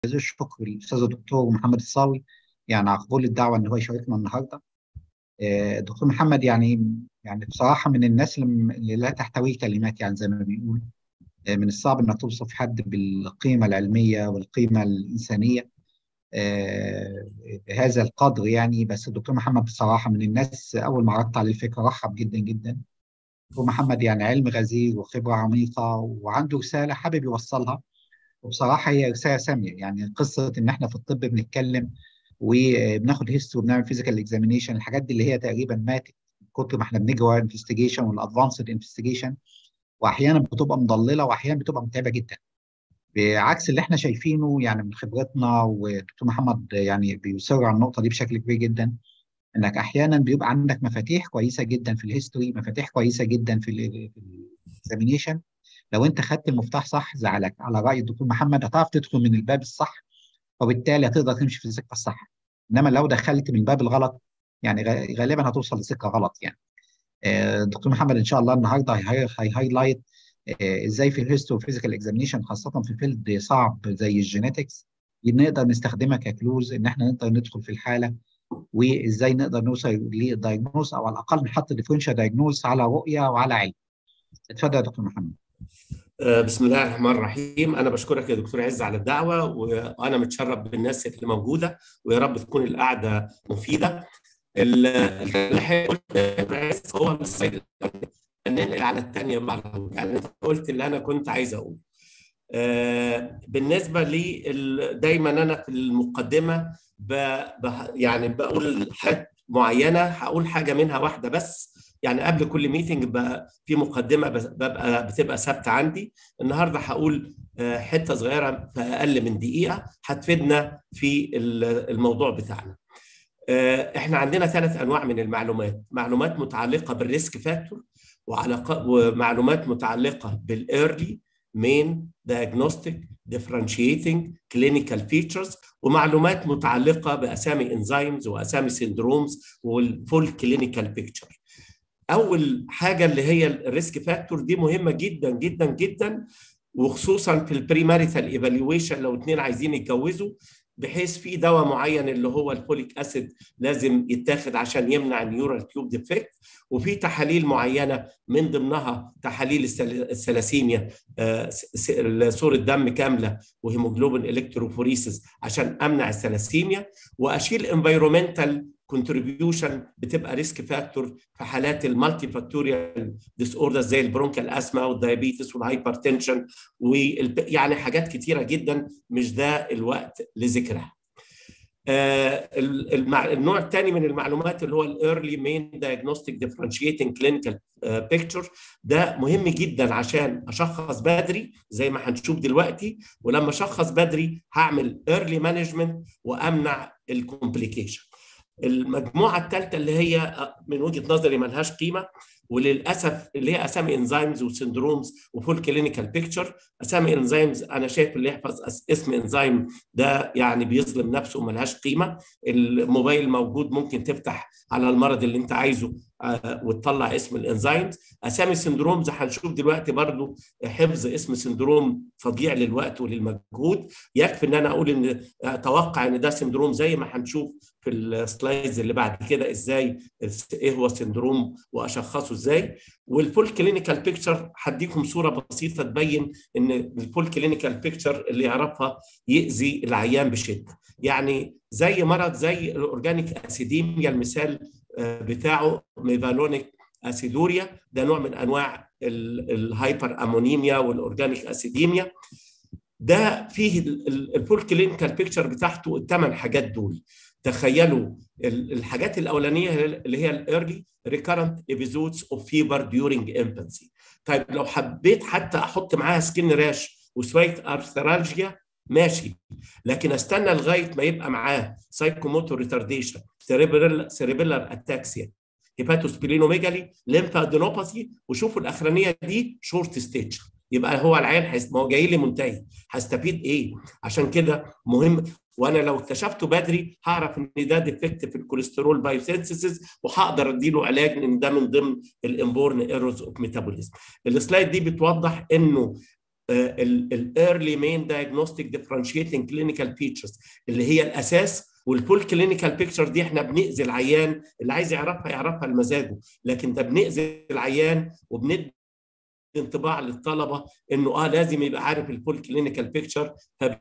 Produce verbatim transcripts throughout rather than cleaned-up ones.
جزيل الشكر للاستاذ الدكتور محمد الصاوي، يعني على قبول الدعوه ان هو يشاركنا النهارده. آه، الدكتور محمد يعني يعني بصراحه من الناس اللي اللي لا تحتوي كلمات، يعني زي ما بيقول. آه، من الصعب انك توصف حد بالقيمه العلميه والقيمه الانسانيه آه، بهذا القدر يعني. بس الدكتور محمد بصراحه من الناس اول ما عرضت عليه الفكره رحب جدا جدا. الدكتور محمد يعني علم غزير وخبره عميقه وعنده رساله حابب يوصلها، وبصراحة هي رسالة سامية. يعني قصة إن إحنا في الطب بنتكلم وبناخد هيستوري وبنعمل فيزيكال اكزامينيشن، الحاجات دي اللي هي تقريبا ماتت من كتر ما إحنا بنجري ورا الانفستيجيشن والأدفانسد انفستيجيشن، وأحيانا بتبقى مضللة وأحيانا بتبقى متعبة جدا، بعكس اللي إحنا شايفينه يعني من خبرتنا. ودكتور محمد يعني بيصر على النقطة دي بشكل كبير جدا، إنك أحيانا بيبقى عندك مفاتيح كويسة جدا في الهيستوري، مفاتيح كويسة جدا في الاكزامينيشن. لو انت خدت المفتاح صح زي على على راي الدكتور محمد هتعرف تدخل من الباب الصح، وبالتالي هتقدر تمشي في السكه الصح. انما لو دخلت من الباب الغلط يعني غ- غالبا هتوصل لسكه غلط يعني. آه، دكتور محمد ان شاء الله النهارده هي هي هايلايت ازاي في الهيستو فيزيكال اكزامينيشن، خاصه في فيلد صعب زي الجينيتكس، نقدر نستخدمها ككلوز ان احنا نقدر ندخل في الحاله، وازاي نقدر نوصل للدايجنوز او على الاقل نحط ديفرنشال دايجنوز على رؤيه وعلى علم. اتفضل يا دكتور محمد. آه، بسم الله الرحمن الرحيم. أنا بشكرك يا دكتور عز على الدعوة، وأنا متشرف بالناس اللي موجودة، ويا رب تكون القعدة مفيدة. ال- الحقيقة دكتور عز هو السلايد ننقل على الثانية بعد، يعني أنت قلت اللي أنا كنت عايز أقوله. آه، بالنسبة لي ال- دايما أنا في المقدمة ب... ب... يعني بقول حاجة معينة، هقول حاجة منها واحدة بس. يعني قبل كل ميتنج ب... في مقدمة بس- ببقى بتبقى ثابتة عندي. النهاردة هقول آه، حتة صغيرة في أقل من دقيقة هتفيدنا في ال- الموضوع بتاعنا. آه، احنا عندنا ثلاث انواع من المعلومات: معلومات متعلقه بالريسك فاكتور، وعلاقة ومعلومات متعلقه بالايرلي مين دايجنوستيك ديفرنشيتنج كلينيكال فيتشرز، ومعلومات متعلقه باسامي انزيمز واسامي سيندرومز والفول كلينيكال بيكتشر. اول حاجه اللي هي الريسك فاكتور دي مهمه جدا جدا جدا، وخصوصا في البريماريتال ايفالويشن لو اتنين عايزين يتجوزوا، بحيث في دواء معين اللي هو الفوليك اسيد لازم يتاخد عشان يمنع النيورال تيوب ديفكت، وفي تحاليل معينه من ضمنها تحاليل الثلاسيميا، صوره دم كامله وهيموجلوبين الكتروفوريسيس عشان امنع الثلاسيميا، واشيل انفيرومنتال كونتريبيوشن بتبقى ريسك فاكتور في حالات المالتي فاكتوريال ديس اوردر زي البرونكال اسما والدايابيتس والهايبرتنشن، ويعني حاجات كتيره جدا مش ده الوقت لذكرها. آه المع... النوع الثاني من المعلومات اللي هو الايرلي مين دايجنوستيك ديفرنشيتنج كلينيكال بيكتشر، ده مهم جدا عشان اشخص بدري زي ما هنشوف دلوقتي، ولما اشخص بدري هعمل ايرلي مانجمنت وامنع الكومبليكيشن. المجموعه الثالثه اللي هي من وجهه نظري ملهاش قيمه وللاسف، اللي هي اسامي انزيمز وسندرومز وفول كلينيكال بيكتشر. اسامي انزيمز انا شايف اللي يحفظ اسم انزيم ده يعني بيظلم نفسه وملهاش قيمه. الموبايل موجود، ممكن تفتح على المرض اللي انت عايزه وتطلع اسم الانزيمز. اسامي سندرومز هنشوف دلوقتي برضو حفظ اسم سندروم فظيع للوقت وللمجهود. يكفي ان انا اقول ان اتوقع ان ده سندروم زي ما هنشوف في السلايدز اللي بعد كده ازاي ايه هو السندروم واشخصه ازاي. والفول كلينيكال بيكتشر هديكم صوره بسيطه تبين ان الفول كلينيكال بيكتشر اللي يعرفها يأذي العيان بشده. يعني زي مرض زي الاورجانيك اسيديميا، المثال بتاعه ميفالونيك اسيدوريا، ده نوع من انواع الهايبر امونيميا والاورجانيك اسيديميا. ده فيه الفول كلينيكال بيكتشر بتاعته الثمان حاجات دول. تخيلوا الحاجات الاولانيه اللي هي الايرلي ريكارنت ابيزودز اوف فيبر ديورنج انفانسي. طيب لو حبيت حتى احط معاها سكين راش وشويه ارثرالجيا ماشي، لكن استنى لغايه ما يبقى معاه سايكوموتور ريتارديشن، سيريبيلر اتاكسيا، هيباتوسبلينوميجالي، ليمفادينوباثي، وشوفوا الاخرانيه دي شورت ستيج، يبقى هو العيان حس... ما هو جاي لي منتهي، هستفيد ايه؟ عشان كده مهم. وانا لو اكتشفته بدري هعرف ان ده ديفكت في الكوليسترول بايوسينثيسيس، وهقدر اديله علاج لان ده من ضمن الامبورن ايرورز اوف ميتابوليزم. السلايد دي بتوضح انه الايرلي مين دايجنوستيك ديفرنشيتنج كلينيكال فيتشرز اللي هي الاساس. والفول كلينيكال بيكتشر دي احنا بنأذي العيان، اللي عايز يعرفها يعرفها لمزاجه، لكن ده بنأذي العيان وبندي انطباع للطلبه انه اه لازم يبقى عارف الفول كلينيكال بيكتشر،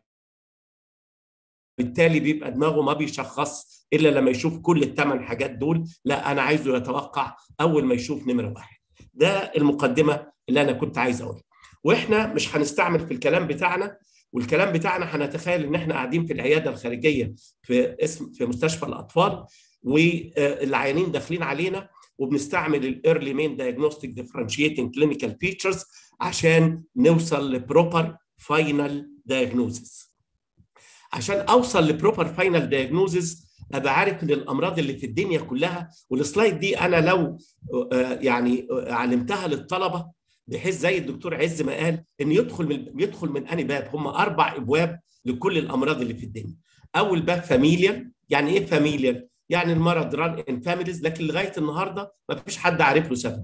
فبالتالي بيبقى دماغه ما بيشخص الا لما يشوف كل الثمان حاجات دول. لا، انا عايزه يتوقع اول ما يشوف نمره واحد. ده المقدمه اللي انا كنت عايز اقولها. واحنا مش هنستعمل في الكلام بتاعنا، والكلام بتاعنا هنتخيل ان احنا قاعدين في العياده الخارجيه في اسم في مستشفى الاطفال، والعيانين داخلين علينا، وبنستعمل الايرلي مين دايجنوستيك ديفرنشيتنج كلينيكال فيتشرز عشان نوصل لبروبر فاينل دايجنوزس. عشان اوصل لبروبر فاينل دايجنوزس ابقى عارف ان الامراض اللي في الدنيا كلها، والسلايد دي انا لو يعني علمتها للطلبه بحيث زي الدكتور عز ما قال ان يدخل من يدخل من انهي باب. هم اربع ابواب لكل الامراض اللي في الدنيا. اول باب فاميليال. يعني ايه فاميليال؟ يعني المرض ران ان فاميليز، لكن لغايه النهارده ما فيش حد عارف له سبب.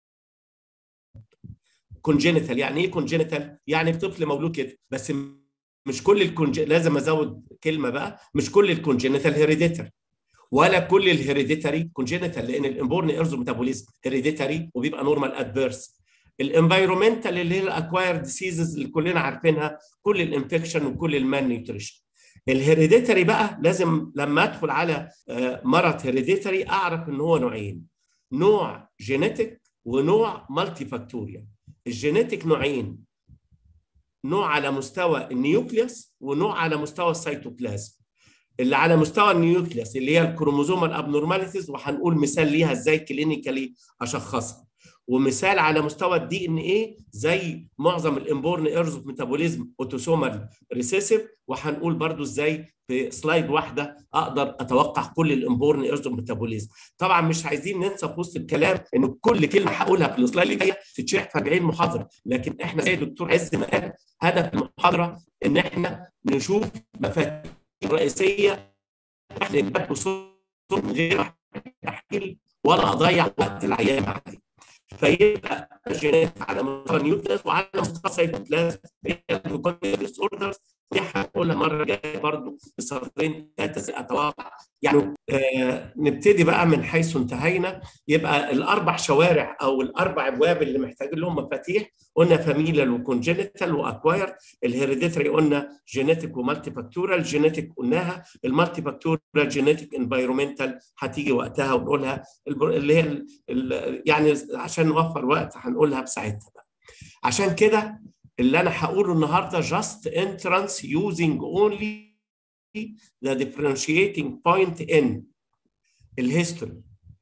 كونجينيتال. يعني ايه كونجينيتال؟ يعني طفل مولود كده، بس مش كل الكونج لازم ازود كلمه بقى، مش كل الكونجينيتال هيريديتري، ولا كل الهيريديتري كونجينيتال، لان الامبورن ايرزو ميتابوليزم هيريديتري وبيبقى نورمال ادفيرس. الانفايرومنتال اللي هي الاكوايرد ديسيزز اللي كلنا عارفينها، كل الانفكشن وكل المان نيوتريشن. الهيريديتري بقى لازم لما ادخل على مرض هيريديتري اعرف ان هو نوعين، نوع جينيتك ونوع مالتي فاكتوريال. الجينيتك نوعين، نوع على مستوى النيوكليوس ونوع على مستوى السيتوبلازم. اللي على مستوى النيوكليوس اللي هي الكروموزومال ابنورماليتيز، وهنقول مثال ليها ازاي كلينيكالي اشخصها، ومثال على مستوى الدي ان ايه زي معظم الامبورن ايرز اوف ميتابوليزم اوتوسومال ريسيسيف، وهنقول برضو ازاي في سلايد واحده اقدر اتوقع كل الامبورن ايرز اوف ميتابوليزم. طبعا مش عايزين ننسى في وسط الكلام ان كل كلمه هقولها في السلايد اللي جايه تتشرح في أربعين محاضره، لكن احنا زي الدكتور عز ما قال هدف المحاضره ان احنا نشوف مفاتيح رئيسيه احنا بصوت غير تحليل ولا اضيع وقت العيان عليه. فيبقى جينات على مستوى النيوكليس وعلى مستوى السيتوبلازم ديس اوردرز دي هقولها المره الجايه برضه بسطرين ثلاثه اتوقع. يعني آه نبتدي بقى من حيث انتهينا. يبقى الاربع شوارع او الاربع ابواب اللي محتاجين لهم مفاتيح قلنا فاميليال وكونجينيتال واكواير. الهيريديتري قلنا جينيتك ومالتي فاكتورال. جينيتك قلناها، المالتي فاكتورال جينيتك انفايرومنتال هتيجي وقتها ونقولها، اللي هي يعني عشان نوفر وقت هنقولها بساعتها بقى. عشان كده اللي انا هقوله النهارده just entrance using only the differentiating point in الهيستوري،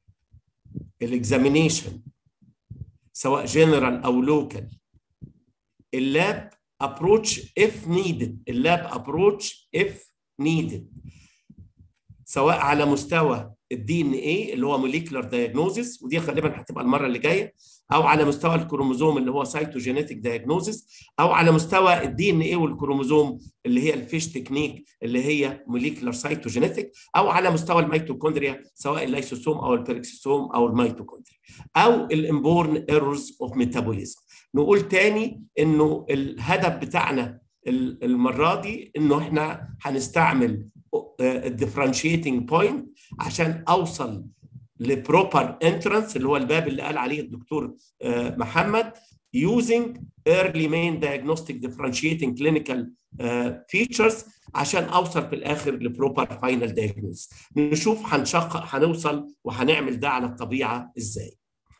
الاكزامينيشن سواء جنرال او لوكال، اللاب approach if needed، اللاب approach if needed، سواء على مستوى الدي ان ايه اللي هو موليكولار دايجنوزيس ودي غالبا هتبقى المره اللي جايه، او على مستوى الكروموزوم اللي هو سايتوجينيتك دايجنوزيس، او على مستوى الدي ان ايه والكروموزوم اللي هي الفيش تكنيك اللي هي موليكولار سايتوجينيتك، او على مستوى الميتوكوندريا سواء الليسوسوم او البيركسوسوم او الميتوكوندريا، او الامبورن ايرورز اوف ميتابوليزم. نقول تاني انه الهدف بتاعنا المره دي انه احنا هنستعمل الديفرنشيتنج بوينت عشان اوصل لبروبر انترنس اللي هو الباب اللي قال عليه الدكتور محمد using early main diagnostic differentiating clinical features عشان اوصل في الاخر لبروبر فاينل دايجنوز. نشوف هنشق هنوصل وهنعمل ده على الطبيعه ازاي.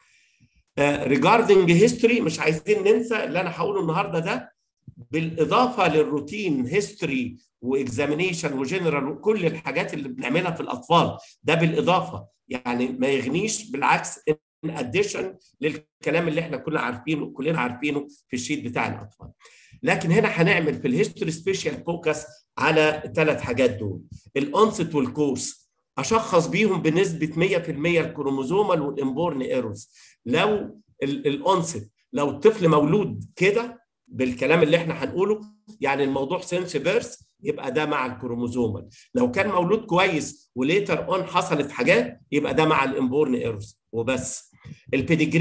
regarding history مش عايزين ننسى اللي انا هقوله النهارده ده بالاضافه للروتين هيستوري واكزامينيشن وجنرال وكل الحاجات اللي بنعملها في الاطفال، ده بالاضافه يعني ما يغنيش، بالعكس ان اديشن للكلام اللي احنا كلنا عارفينه كلنا عارفينه في الشيت بتاع الاطفال. لكن هنا هنعمل في الهيستوري سبيشال فوكس على الثلاث حاجات دول، الانست والكورس اشخص بيهم بنسبه مية في المية الكروموزومال والامبورن ايرورز. لو الانست لو الطفل مولود كده بالكلام اللي احنا هنقوله يعني الموضوع سنس بيرث يبقى ده مع الكروموزومال، لو كان مولود كويس وليتر اون حصلت حاجات يبقى ده مع الامبورن ايرورز وبس. البيديجري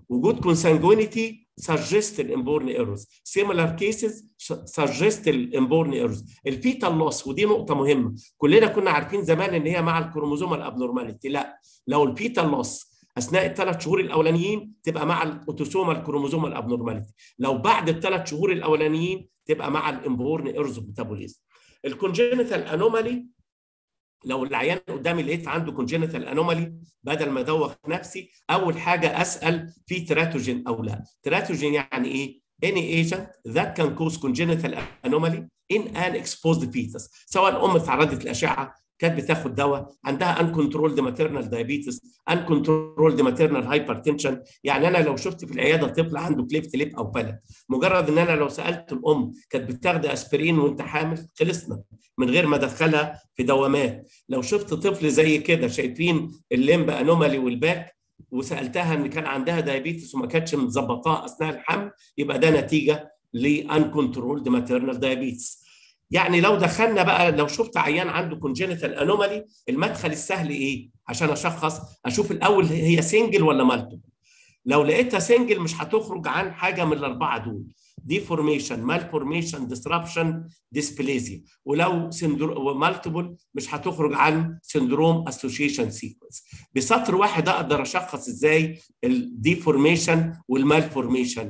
وجود consanguinity suggest الامبورن ايرورز. similar cases suggest الامبورن ايرورز. الفيتال لوس، ودي نقطه مهمه، كلنا كنا عارفين زمان ان هي مع الكروموزومال ابنورماليتي. لا، لو الفيتال لوس اثناء الثلاث شهور الاولانيين تبقى مع الاوتوسومال كروموزومال ابنورماليتي، لو بعد الثلاث شهور الاولانيين تبقى مع الامبورن ايرورز ميتابوليزم. الكونجينيتال انومالي، لو العيان قدامي لقيت عنده كونجينيتال انومالي، بدل ما ادوخ نفسي اول حاجه اسال في تراتوجين او لا. تراتوجين يعني ايه؟ any agent that can cause congenital anomaly in an exposed fetus، سواء الام اتعرضت لاشعه، كانت بتاخد دواء، عندها uncontrolled maternal diabetes، uncontrolled maternal hypertension. يعني انا لو شفت في العياده طفل عنده كليفت ليب او بلد، مجرد ان انا لو سالت الام كانت بتاخد اسبرين وانت حامل، خلصنا من غير ما ادخلها في دوامات. لو شفت طفل زي كده شايفين الليمب انومالي والباك، وسالتها ان كان عندها دايابيتس وما كانتش مظبطاه اثناء الحمل، يبقى ده نتيجه ل uncontrolled maternal diabetes. يعني لو دخلنا بقى، لو شفت عيان عنده كونجينيتال انومالي، المدخل السهل ايه عشان اشخص؟ اشوف الاول هي سنجل ولا مالتيبل. لو لقيتها سنجل مش هتخرج عن حاجه من الاربعه دول: ديفورميشن، مالفورميشن، ديسربشن، ديسبليزيا. ولو مالتيبل مش هتخرج عن سندروم اسوشيشن سيكونس. بسطر واحد اقدر اشخص ازاي الديفورميشن والمالفورميشن.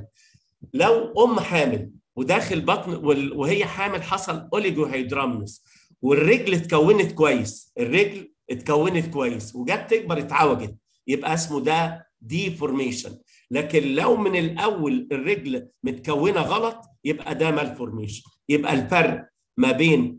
لو ام حامل وداخل بطن وهي حامل حصل اوليجوهيدرامنس، والرجل اتكونت كويس، الرجل اتكونت كويس وجت تكبر اتعوجت، يبقى اسمه ده ديفورميشن. لكن لو من الاول الرجل متكونه غلط يبقى ده مالفورميشن. يبقى الفرق ما بين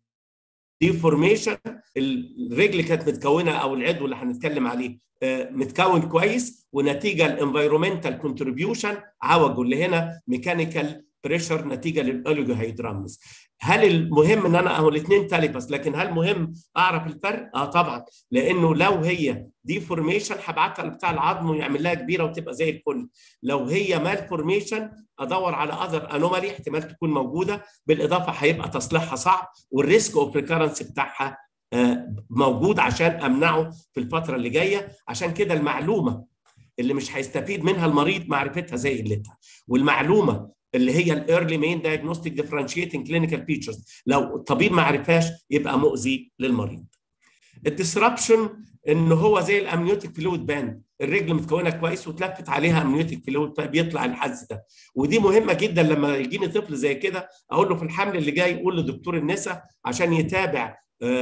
الديفورميشن، الرجل كانت متكونه او العضو اللي هنتكلم عليه متكون كويس، ونتيجه الانفايرومنتال كونتريبيوشن عوجه، اللي هنا ميكانيكال بريشر نتيجه للاوليجوهيدرامنس. هل المهم ان انا اهو الاثنين تاليبس، لكن هل مهم اعرف الفرق؟ اه طبعا، لانه لو هي ديفورميشن هبعتها لبتاع العظم ويعمل لها كبيره وتبقى زي الفل. لو هي مالفورميشن ادور على اذر انومالي احتمال تكون موجوده، بالاضافه هيبقى تصليحها صعب، والريسك اوف ريكارنس بتاعها آه موجود عشان امنعه في الفتره اللي جايه. عشان كده المعلومه اللي مش هيستفيد منها المريض معرفتها زي قلتها، والمعلومه اللي هي الايرلي مين دايجنوستيك ديفرنشيتنج كلينيكال فيتشرز لو الطبيب ما عرفهاش يبقى مؤذي للمريض. الديسربشن ان هو زي الامنيوتيك فلويد باند، الرجل متكونه كويس وتلفت عليها امنيوتيك فلويد بيطلع الحز ده. ودي مهمه جدا لما يجيني طفل زي كده اقول له في الحمل اللي جاي قول لدكتور النساء عشان يتابع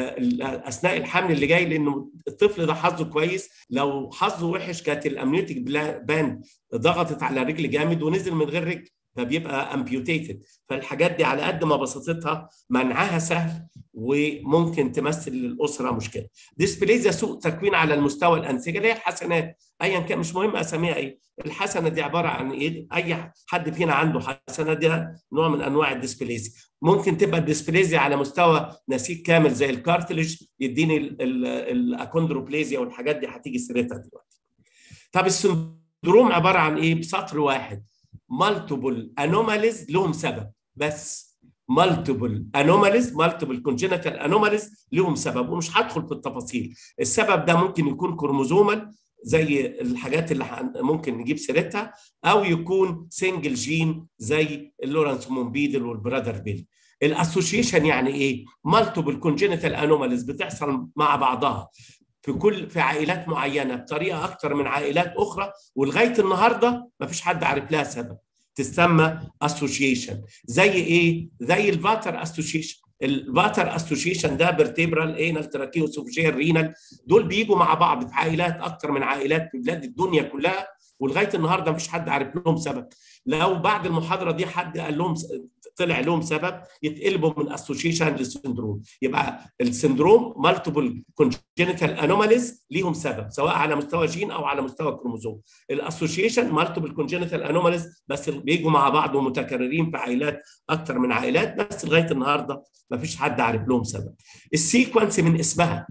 اثناء الحمل اللي جاي، لانه الطفل ده حظه كويس. لو حظه وحش كانت الامنيوتيك باند ضغطت على رجل جامد ونزل من غير رجل، فبيبقى امبيوتيتد. فالحاجات دي على قد ما بساطتها منعها سهل وممكن تمثل للاسره مشكله. ديسبليزيا سوء تكوين على المستوى الانسجه، اللي هي الحسنات ايا كان، مش مهم اساميها ايه. الحسنه دي عباره عن ايه؟ اي حد فينا عنده حسنه، دي نوع من انواع الديسبليزيا. ممكن تبقى الديسبليزيا على مستوى نسيج كامل زي الكارتلج يديني الاكوندروبليزيا، والحاجات دي هتيجي سيرتها دلوقتي. طب السندروم عباره عن ايه؟ بسطر واحد: مالتيبل انوماليز لهم سبب، بس مالتيبل انوماليز، مالتيبل كونجينيتال انوماليز لهم سبب، ومش هدخل في التفاصيل. السبب ده ممكن يكون كروموزومال زي الحاجات اللي ممكن نجيب سيرتها، او يكون سنجل جين زي اللورنس مومبيدل والبرادر بيل. الاسوشيشن يعني ايه؟ مالتيبل كونجينيتال انوماليز بتحصل مع بعضها في كل في عائلات معينه بطريقه اكثر من عائلات اخرى، ولغايه النهارده ما فيش حد عارف لها سبب، تسمى اسوشيشن. زي ايه؟ زي الفاتر اسوشيشن. الفاتر اسوشيشن ده فيرتيبرال انال تراكيوسوفجيال رينال، دول بيجوا مع بعض في عائلات اكثر من عائلات في بلاد الدنيا كلها، ولغايه النهارده مفيش حد عارف لهم سبب. لو بعد المحاضره دي حد قال لهم طلع لهم سبب يتقلبوا من اسوشيشن للسندروم. يبقى السندروم مالتيبل كونجينيتال انوماليز ليهم سبب سواء على مستوى جين او على مستوى كروموزوم. الاسوشيشن مالتيبل كونجينيتال انوماليز بس بيجوا مع بعض ومتكررين في عائلات اكثر من عائلات، بس لغايه النهارده مفيش حد عارف لهم سبب. السيكونس من اسمها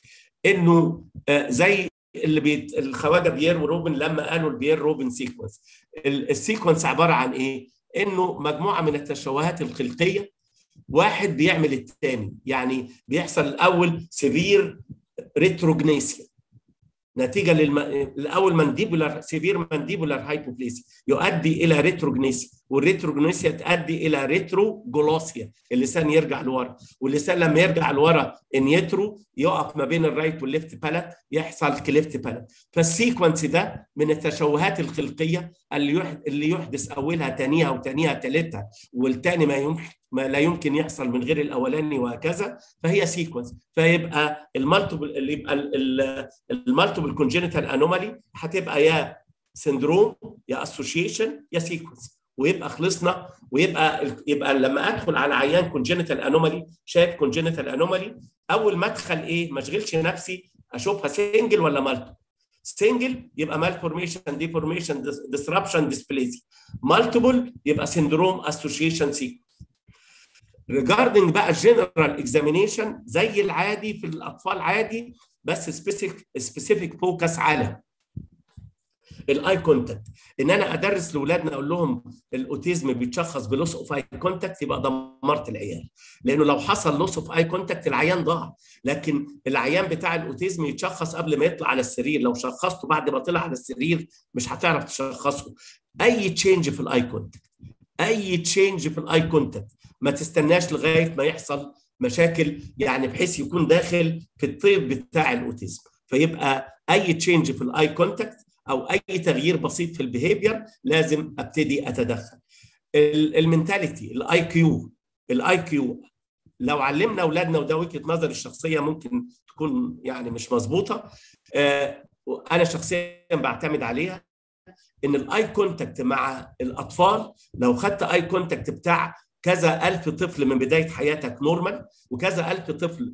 انه زي اللي بيت الخواجه بيير وروبن لما قالوا البيير روبن سيكونس. السيكونس عباره عن ايه؟ انه مجموعه من التشوهات الخلقيه واحد بيعمل الثاني، يعني بيحصل الاول سيفير ريتروجنيسيا نتيجه للم... الاول مانديبولار سيفير مانديبولار هايبوبليسيا يؤدي الى ريتروجنيسيا، والريتروجنيسيا تؤدي الى ريتروجلوسيا، اللسان يرجع لورا، واللسان لما يرجع لورا ان يترو يقف ما بين الرايت والليفت بالات يحصل كليفت بالات. فالسيكونس ده من التشوهات الخلقيه اللي يحدث اللي يحدث اولها ثانيها وثانيها ثالثها، والثاني ما يمكن ما لا يمكن يحصل من غير الاولاني وهكذا. فهي سيكونس. فيبقى المالتيبل اللي يبقى المالتيبل كونجينيتال انومالي هتبقى يا سندروم يا اسوشيشن يا سيكونس، ويبقى خلصنا. ويبقى يبقى لما ادخل على عيان كونجينيتال انومالي شايف كونجينيتال انومالي، اول ما ادخل ايه ما اشغلش نفسي اشوفها سنجل ولا مالتيبل. سنجل يبقى مالفورميشن ديفورميشن ديسربشن ديسبليزي، مالتيبل يبقى سندروم اسوشيشن سيكونس. ريجاردنج بقى الجنرال اكزامينيشن زي العادي في الاطفال عادي، بس سبيسيفيك سبيسيفيك فوكس على الاي كونتاكت. ان انا ادرس لاولادنا اقول لهم الاوتيزم بيتشخص بلوس اوف اي كونتاكت، يبقى دمرت العيال، لانه لو حصل لوس اوف اي كونتاكت العيان ضاع. لكن العيان بتاع الاوتيزم يتشخص قبل ما يطلع على السرير، لو شخصته بعد ما طلع على السرير مش هتعرف تشخصه. اي تشينج في الاي كونتاكت اي تشينج في الاي كونتاكت ما تستناش لغايه ما يحصل مشاكل، يعني بحيث يكون داخل في الطيب بتاع الاوتيزم. فيبقى اي تشينج في الاي كونتاكت او اي تغيير بسيط في البيهيفير لازم ابتدي اتدخل. المينتاليتي الاي كيو الاي كيو لو علمنا اولادنا، وده وجهه نظري الشخصيه ممكن تكون يعني مش مظبوطه، آه انا شخصيا بعتمد عليها، ان الاي كونتاكت مع الاطفال لو خدت اي كونتاكت بتاع كذا ألف طفل من بداية حياتك نورمال، وكذا ألف طفل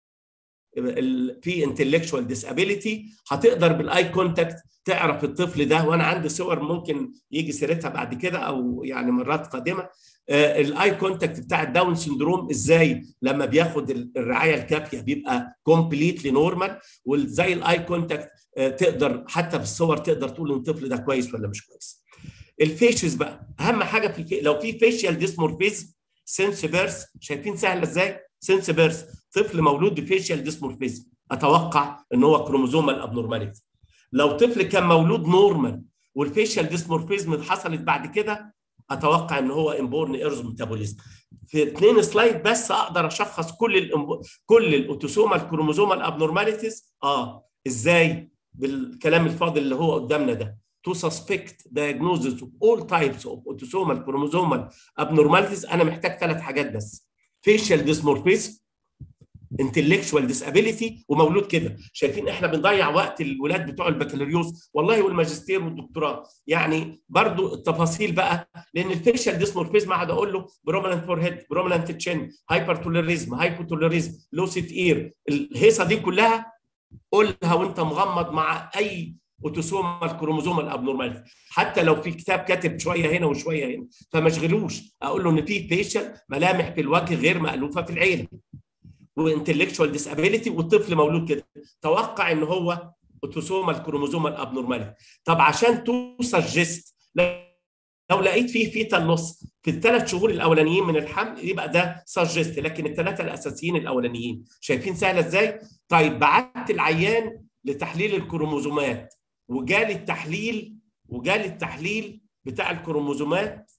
في انتلكشوال ديسابيليتي، هتقدر بالاي كونتاكت تعرف الطفل ده. وانا عندي صور ممكن يجي سيرتها بعد كده او يعني مرات قادمه. آه الاي كونتاكت بتاع الداون سندروم ازاي لما بياخد الرعايه الكافيه بيبقى كومبليتلي نورمال، وزي الاي كونتاكت آه تقدر حتى في الصور تقدر تقول ان الطفل ده كويس ولا مش كويس. الفيشز بقى اهم حاجه في الفي... لو في فيشيال ديسمورفيزم سنس بيرث، شايفين سهله ازاي؟ سنس بيرث طفل مولود بفيشيال ديسمورفيزم اتوقع ان هو كروموزومال ابنورماليتي. لو طفل كان مولود نورمال والفيشيال ديسمورفيزم حصلت بعد كده اتوقع ان هو انبورن ايرز ميتابوليزم. في اثنين سلايد بس اقدر اشخص كل الانب... كل الاوتوسومال كروموزومال ابنورماليتيز. اه ازاي؟ بالكلام الفاضل اللي هو قدامنا ده. To suspect diagnosis of all types of autosomal chromosomal abnormalities انا محتاج ثلاث حاجات بس: facial dysmorphism، intellectual disability، ومولود كده. شايفين احنا بنضيع وقت الولاد بتوع البكالوريوس والله والماجستير والدكتوراه، يعني برضو التفاصيل بقى، لان الفيشال ديسمورفيزم قاعد اقول له برومينانت فور هيد، برومينانت تشين، هايبر توليريزم، هايبوتوليريزم، لوسيت اير، الهيصه دي كلها قولها وانت مغمض مع اي اوتوسومال كروموزومال ابنورماليتي، حتى لو في كتاب كاتب شويه هنا وشويه هنا. فما اشغلوش، اقول له ان في فيشل ملامح في الوجه غير مألوفه في العيله، وانتلكشوال ديسابيليتي، والطفل مولود كده، توقع ان هو اوتوسومال كروموزومال ابنورماليتي. طب عشان توسجست لو لقيت فيه فيتال لوس في الثلاث شهور الاولانيين من الحمل يبقى ده سجست، لكن الثلاثه الاساسيين الاولانيين شايفين سهله ازاي؟ طيب بعت العيان لتحليل الكروموزومات، وجالي التحليل وجالي التحليل بتاع الكروموزومات،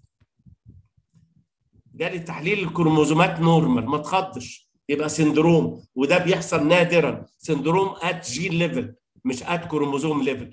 جالي تحليل الكروموزومات نورمال، ما تخضش، يبقى سندروم، وده بيحصل نادرا، سندروم ات جين ليفل مش ات كروموزوم ليفل.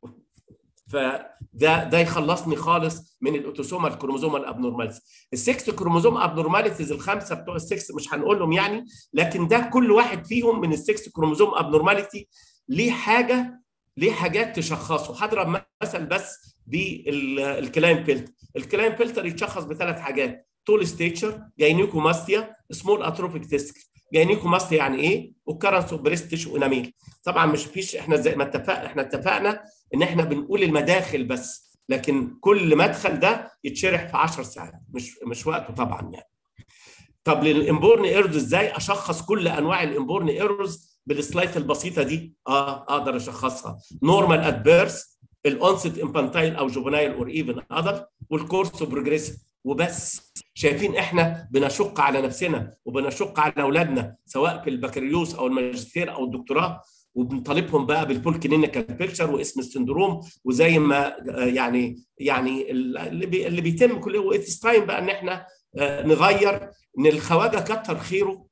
فده ده يخلصني خالص من الاوتوسومال كروموزومال ابنورماليتيز. السكس كروموزوم ابنورماليتيز الخمسه بتوع السكس مش هنقولهم يعني، لكن ده كل واحد فيهم من السكس كروموزوم ابنورماليتي ليه حاجه، ليه حاجات تشخصه. هضرب مثل بس بالكلاين فلتر. الكلاين فلتر يتشخص بثلاث حاجات: تول ستيتشر، جاينيكوماستيا، سمول اتروفيك تيسكل. جاينيكوماستيا يعني ايه؟ اوكرنس اوف بريست تيشو اناميل. طبعا مش فيش، احنا زي ما اتفقنا احنا اتفقنا ان احنا بنقول المداخل بس، لكن كل مدخل ده يتشرح في عشر ساعات، مش مش وقته طبعا يعني. طب للامبورن ايرورز ازاي اشخص كل انواع الامبورن ايرورز بالسلايت البسيطه دي؟ اه اقدر اشخصها: نورمال ات بيرث، الاونست انفانتايل او جوفنايل اور ايفن ادلت، والكورس بروجريسيف، وبس. شايفين احنا بنشق على نفسنا وبنشق على اولادنا سواء في البكالوريوس او الماجستير او الدكتوراه وبنطالبهم بقى بالفول كلينيكال بيكتشر واسم السندروم، وزي ما يعني يعني اللي بي اللي بيتم كله واتس تايم بقى ان احنا نغير. ان الخواجه كتر خيره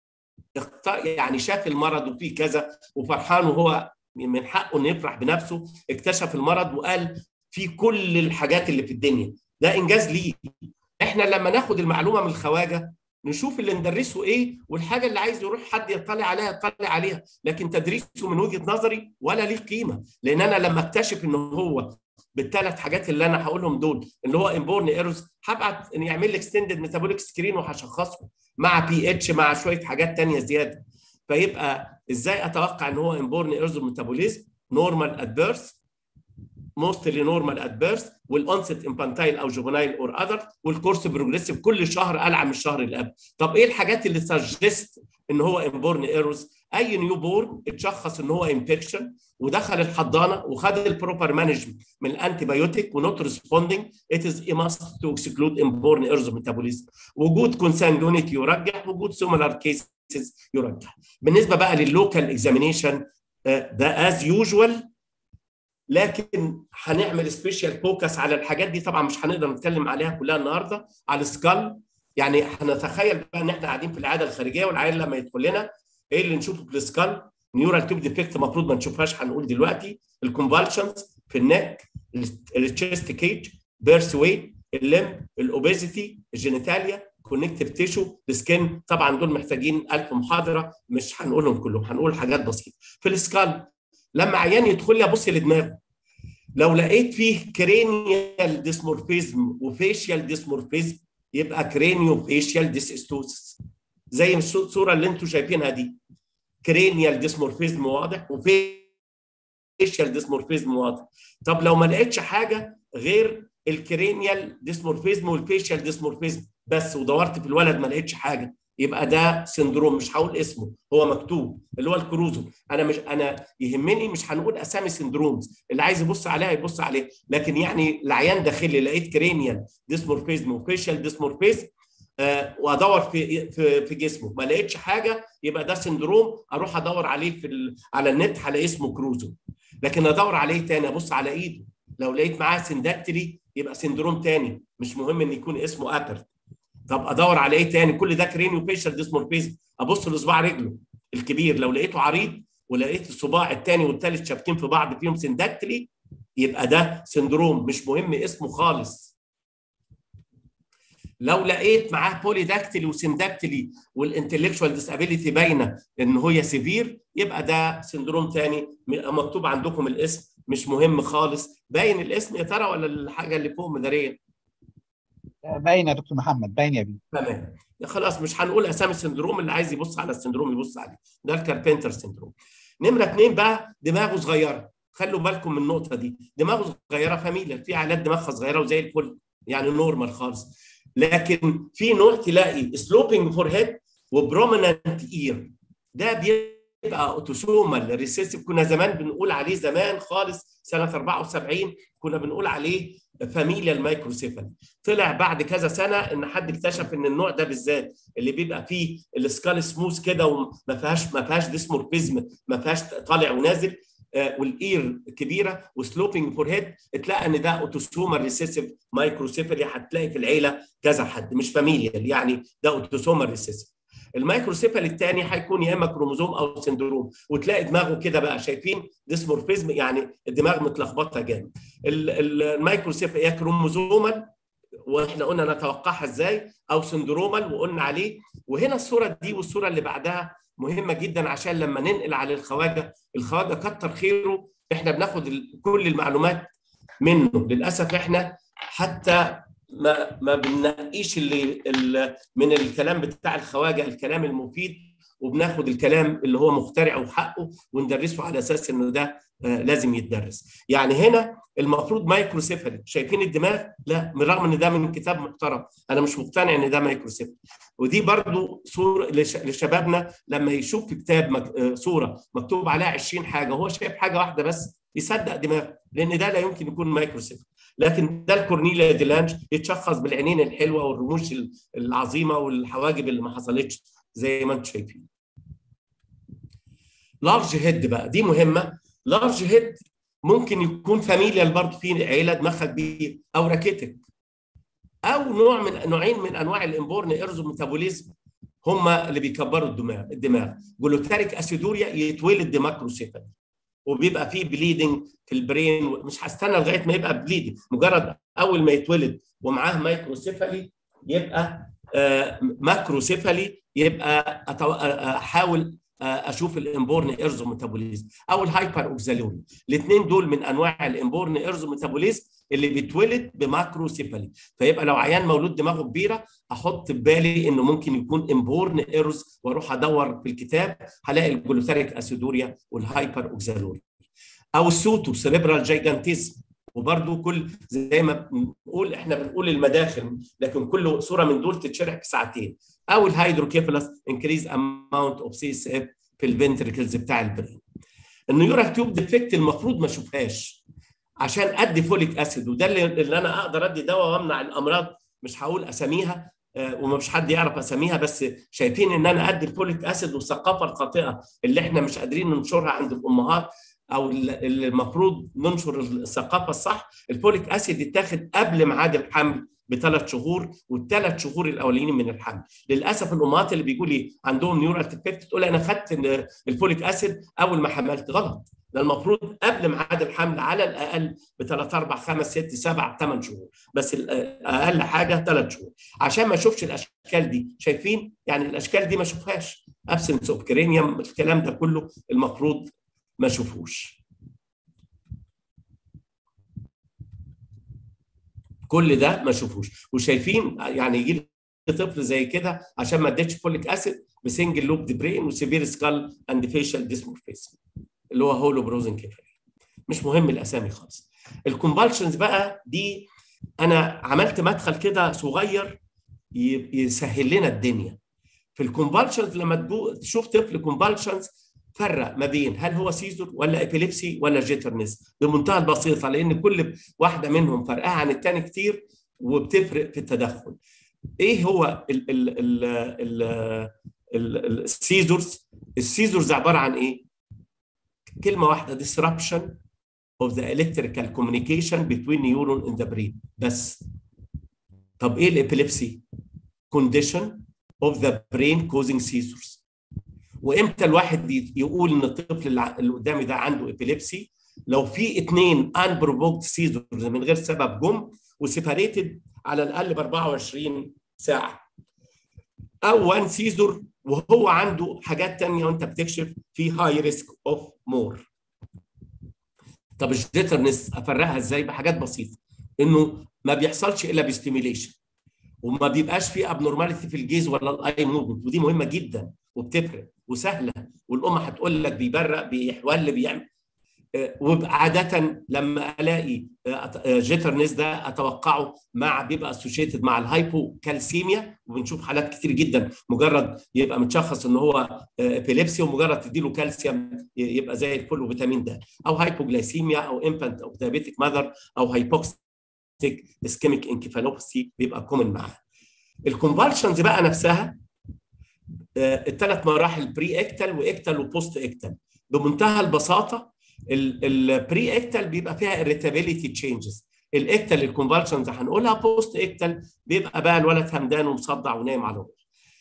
يعني شاف المرض وفيه كذا وفرحان، وهو من حقه انه يفرح بنفسه، اكتشف المرض وقال في كل الحاجات اللي في الدنيا، ده انجاز ليه. احنا لما ناخد المعلومه من الخواجه نشوف اللي ندرسه ايه، والحاجه اللي عايز يروح حد يطلع عليها يطلع عليها، لكن تدريسه من وجهه نظري ولا ليه قيمه. لان انا لما اكتشف ان هو بالثلاث حاجات اللي انا هقولهم دول اللي هو امبورن ايرورز، هبعت ان يعمل لي اكستندد ميتابوليك سكرين وهشخصه مع بي اتش مع شويه حاجات ثانيه زياده. فيبقى ازاي اتوقع ان هو امبورن ايرورز ميتابوليزم نورمال ادفيرس موستلي نورمال ادفيرس والانست انفانتايل او جوفنايل اور اذر والكورس بروجريسيف كل شهر اعلى من الشهر اللي قبل. طب ايه الحاجات اللي سجست ان هو امبورن ايرورز؟ اي نيو بورن اتشخص ان هو انفكشن ودخل الحضانه وخد البروبر مانجمنت من الانتي بايوتيك ونوت ريسبوندينج، ات از ماست تو اكسكلود امبورن ايرورز ميتابوليزم. وجود كونسانجونيتي يرجح، وجود سيميلار كيسز يرجح. بالنسبه بقى لللوكال اكزامينيشن ده از يوجوال، لكن هنعمل سبيشال فوكس على الحاجات دي. طبعا مش هنقدر نتكلم عليها كلها النهارده. على السكال يعني هنتخيل بقى ان احنا قاعدين في العاده الخارجيه والعيال لما يدخل لنا ايه اللي نشوفه في السكال؟ نيورال تيوب ديفكت المفروض ما نشوفهاش، هنقول دلوقتي الكونفالشنز في النك، التشيست كيج، بيرث ويت، الليم، الاوبيزيتي، الجينيتاليا، كونكتيف تيشو، السكين. طبعا دول محتاجين ألف محاضره، مش هنقولهم كلهم، هنقول حاجات بسيطه. في السكال لما عيان يدخل لي ابص لدماغه، لو لقيت فيه كرينيال ديسمورفيزم وفيشيال ديسمورفيزم يبقى كرينيو فيشيال ديسستوسس، زي الصوره اللي انتم شايفينها دي. كرينيال ديسمورفيزم واضح وفيشيال ديسمورفيزم واضح. طب لو ما لقيتش حاجه غير الكرينيال ديسمورفيزم والفيشيال ديسمورفيزم بس ودورت في الولد ما لقيتش حاجه، يبقى ده سندروم. مش هقول اسمه، هو مكتوب اللي هو الكروزو. انا مش انا يهمني مش هنقول اسامي سندرومز، اللي عايز يبص عليها يبص عليها، لكن يعني العيان داخلي لقيت كرينيال ديسمورفيزم وفيشيال ديسمورفيزم آه وادور في في في جسمه ما لقيتش حاجه، يبقى ده سندروم. اروح ادور عليه في ال... على النت هلاقي اسمه كروزو. لكن ادور عليه تاني ابص على ايده، لو لقيت معاه سنداكتري يبقى سندروم تاني، مش مهم ان يكون اسمه ابرت. طب ادور على ايه تاني؟ كل ده كرينيو فيشال ديسمورفيزم. ابص لصباع رجله الكبير، لو لقيته عريض ولقيت الصباع الثاني والثالث شابكين في بعض فيهم سنداكتلي يبقى ده سندروم، مش مهم اسمه خالص. لو لقيت معاه بوليداكتلي وسنداكتلي والانتلكشوال ديسابيليتي باينه ان هو سيفير يبقى ده سندروم ثاني. مكتوب عندكم الاسم، مش مهم خالص. باين الاسم يا ترى ولا الحاجه اللي فوق مداريه؟ باين يا دكتور محمد، باين يا بيه. تمام. خلاص مش هنقول اسامي السندروم، اللي عايز يبص على السندروم يبص عليه. ده الكاربنتر سندروم. نمره اثنين بقى دماغه صغيره. خلوا بالكم من النقطه دي، دماغه صغيره فاميليا، في عائلات دماغها صغيره وزي الفل يعني نورمال خالص. لكن في نوع تلاقي سلوبينج فور هيد وبروميننت اير، ده بيبقى اوتوسومال ريسيسيف. كنا زمان بنقول عليه زمان خالص سنه أربعة وسبعين كنا بنقول عليه فاميليا المايكروسيفالي. طلع بعد كذا سنه ان حد اكتشف ان النوع ده بالذات اللي بيبقى فيه السكال سموث كده وما فيهاش ما فيهاش ديسمورفيزم، ما فيهاش طالع ونازل، آه والاير كبيره وسلوبينج فور هيد، تلاقي ان ده اوتوسومال ريسيسيف مايكروسيفالي. هتلاقي في العيله كذا حد، مش فاميليا يعني، ده اوتوسومال ريسيسيف. المايكروسيفالي الثاني هيكون يا اما كروموزوم او سندروم، وتلاقي دماغه كده بقى شايفين ديسمورفيزم، يعني الدماغ متلخبطه جامد. المايكروسيفالي يا كروموزومال واحنا قلنا نتوقعها ازاي، او سندرومال وقلنا عليه. وهنا الصوره دي والصوره اللي بعدها مهمه جدا عشان لما ننقل على الخواجه، الخواجه كتر خيره احنا بناخد كل المعلومات منه. للاسف احنا حتى ما ما بننقيش اللي, اللي من الكلام بتاع الخواجه الكلام المفيد، وبناخد الكلام اللي هو مخترع وحقه وندرسه على اساس انه ده آه لازم يتدرس. يعني هنا المفروض مايكروسيفالي، شايفين الدماغ؟ لا، بالرغم ان ده من كتاب محترم انا مش مقتنع ان ده مايكروسيفالي. ودي برضو صوره لشبابنا لما يشوف في كتاب مك... صوره مكتوب عليها عشرين حاجه وهو شايف حاجه واحده بس يصدق دماغه، لان ده لا يمكن يكون مايكروسيفالي. لكن ده الكورنيليا دي لانج يتشخص بالعينين الحلوه والرموش العظيمه والحواجب اللي ما حصلتش زي ما انتم شايفين. لارج هيد بقى دي مهمه. لارج هيد ممكن يكون فاميليال برضه، في عيله دماغها كبير، او راكيتك، او نوع من نوعين من انواع الامبورن ايرزو ميتابوليزم هم اللي بيكبروا الدماغ الدماغ جلوتاريك اسيدوريا يتولد ماكروسيفالي، وبيبقى فيه بليدنج في البرين. مش هستنى لغايه ما يبقى بليدنج، مجرد اول ما يتولد ومعاه مايكروسيفالي يبقى آه ماكروسيفالي، يبقى احاول اشوف الامبورن ايرزو ميتابوليزم او الهايبر اوكزالوري. الاثنين دول من انواع الامبورن ايرزو ميتابوليزم اللي بيتولد بماكروسيفالي. فيبقى لو عيان مولود دماغه كبيره احط في بالي انه ممكن يكون امبورن ايرز، واروح ادور في الكتاب هلاقي الجلوتاريك اسيدوريا والهايبر اوكزالوري. او السوتو سيريبرال جايجانتيزم، وبرده كل زي ما بنقول احنا بنقول المداخل، لكن كل صوره من دول تتشرح في ساعتين. او الهيدروكيفالس انكريز اماونت اوف سي اس اف في الفنتركلز بتاع البرين. النيورال تيوب ديفكت المفروض ما اشوفهاش عشان ادي فوليك اسيد، وده اللي, اللي انا اقدر ادي دواء وامنع الامراض. مش هقول اساميها ومش حد يعرف اساميها، بس شايفين ان انا ادي الفوليك اسيد، والثقافه الخاطئه اللي احنا مش قادرين ننشرها عند الامهات، او اللي المفروض ننشر الثقافه الصح. الفوليك اسيد يتاخد قبل ميعاد الحمل بثلاث شهور، والثلاث شهور الاولين من الحمل. للاسف الامهات اللي بيقول لي عندهم نيورال ديفكت تقول انا خدت الفوليك اسيد اول ما حملت. غلط، ده المفروض قبل ميعاد الحمل على الاقل بثلاث اربع خمس ست سبع ثمان شهور، بس اقل حاجه ثلاث شهور عشان ما اشوفش الاشكال دي. شايفين يعني الاشكال دي ما اشوفهاش، ابسنس اوف كرينيوم، الكلام ده كله المفروض ما اشوفوش. كل ده ما اشوفوش. وشايفين يعني يجي لي طفل زي كده عشان ما اديتش فوليك اسيد بسنجل لوب دي برين وسيفير سكال اند فيشال ديسمورفيزم اللي هو هولو بروزن كيفالي. مش مهم الاسامي خالص. الكونفالشنز بقى دي انا عملت مدخل كده صغير يسهل لنا الدنيا. في الكونفالشنز لما تشوف طفل كونفالشنز فرق ما بين هل هو سيزور ولا ابيليبسي ولا جيترنس بمنتهى البساطه، لان كل واحده منهم فرقها عن الثاني كتير وبتفرق في التدخل. ايه هو ال ال ال ال السيزورز؟ السيزورز عباره عن ايه؟ كلمه واحده: disruption of the electrical communication between neuron in the brain بس. طب ايه الابيليبسي؟ condition of the brain causing seizures. وامتى الواحد يقول ان الطفل اللي قدامي ده عنده ابيليبسي؟ لو في اثنين unprovoked seizures من غير سبب جم وسيباريتد على الاقل ب اربعة وعشرين ساعه، او وان سيزور وهو عنده حاجات ثانيه وانت بتكشف في هاي ريسك اوف مور. طب الجيترنس افرقها ازاي؟ بحاجات بسيطه، انه ما بيحصلش الا بستيميليشن، وما بيبقاش في ابنورماليتي في الجيز ولا الاي موفمنت، ودي مهمه جدا وبتفرق وسهله، والام هتقول لك بيبرق بيحول بيعمل. وعاده لما الاقي جيترنس ده اتوقعه مع بيبقى اسوشيتد مع الهايبوكالسيميا، وبنشوف حالات كتير جدا مجرد يبقى متشخص ان هو ابيليبسي ومجرد تديله كالسيوم يبقى زي الفل وفيتامين د، او هايبوجلايسيميا او انفانت او دايابيتيك ماذر او هايبوكسيك اسكيميك انكفالوباثي بيبقى كومن معاه. الكونفالشنز بقى نفسها الثلاث مراحل: بري اكتال واكتال وبوست اكتال. بمنتهى البساطه البري اكتال بيبقى فيها irritability تشينجز، الاكتال الكونفالشنز هنقولها، بوست اكتال بيبقى بقى الولد همدان ومصدع ونايم على الوش.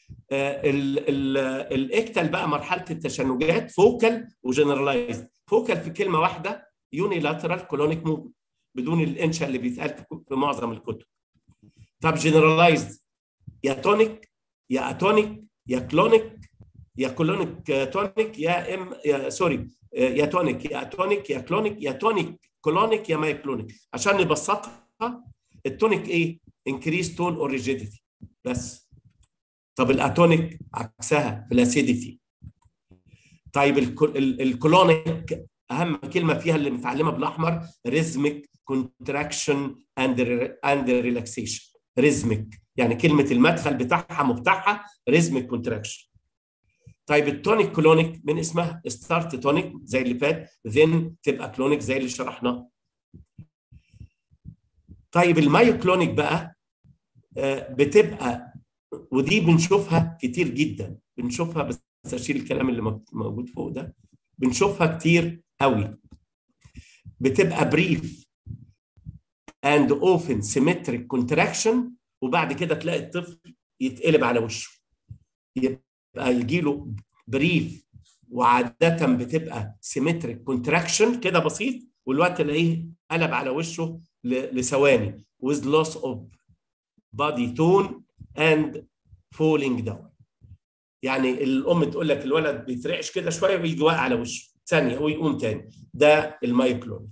الاكتال بقى مرحله التشنجات فوكال وجنرالايزد. فوكال في كلمه واحده يونيلاترال كولونيك موفمنت بدون الانشا اللي بيتقال في معظم الكتب. طب جنرالايزد يا تونيك يا اتونيك يا كلونيك يا كولونيك تونيك يا ام يا سوري يا تونيك يا اتونيك يا كلونيك يا تونيك كلونيك يا مايكلونيك. عشان نبسطها التونيك ايه؟ انكريز تون اور ريجيديتي بس. طب الاتونيك عكسها فلاسيديتي. طيب الكلونيك اهم كلمه فيها اللي متعلمه بالاحمر ريزميك كونتراكشن اند اند ريلاكسيشن. ريزميك يعني كلمه المدخل بتاعها مفتاحها ريزميك كونتراكشن. طيب التونيك كلونيك من اسمها ستارت تونيك زي اللي فات، ذن تبقى كلونيك زي اللي شرحناه. طيب المايوكلونيك بقى بتبقى، ودي بنشوفها كتير جدا، بنشوفها بس اشيل الكلام اللي موجود فوق ده. بنشوفها كتير قوي، بتبقى بريف and often symmetric contraction، وبعد كده تلاقي الطفل يتقلب على وشه، يبقى يجي له بريف وعادة بتبقى symmetric contraction كده بسيط، والوقت تلاقيه قلب على وشه لثواني with loss of body tone and falling down. يعني الام تقول لك الولد بيترعش كده شويه ويجي واقع على وشه ثانيه ويقوم تاني، ده المايوكلونيك.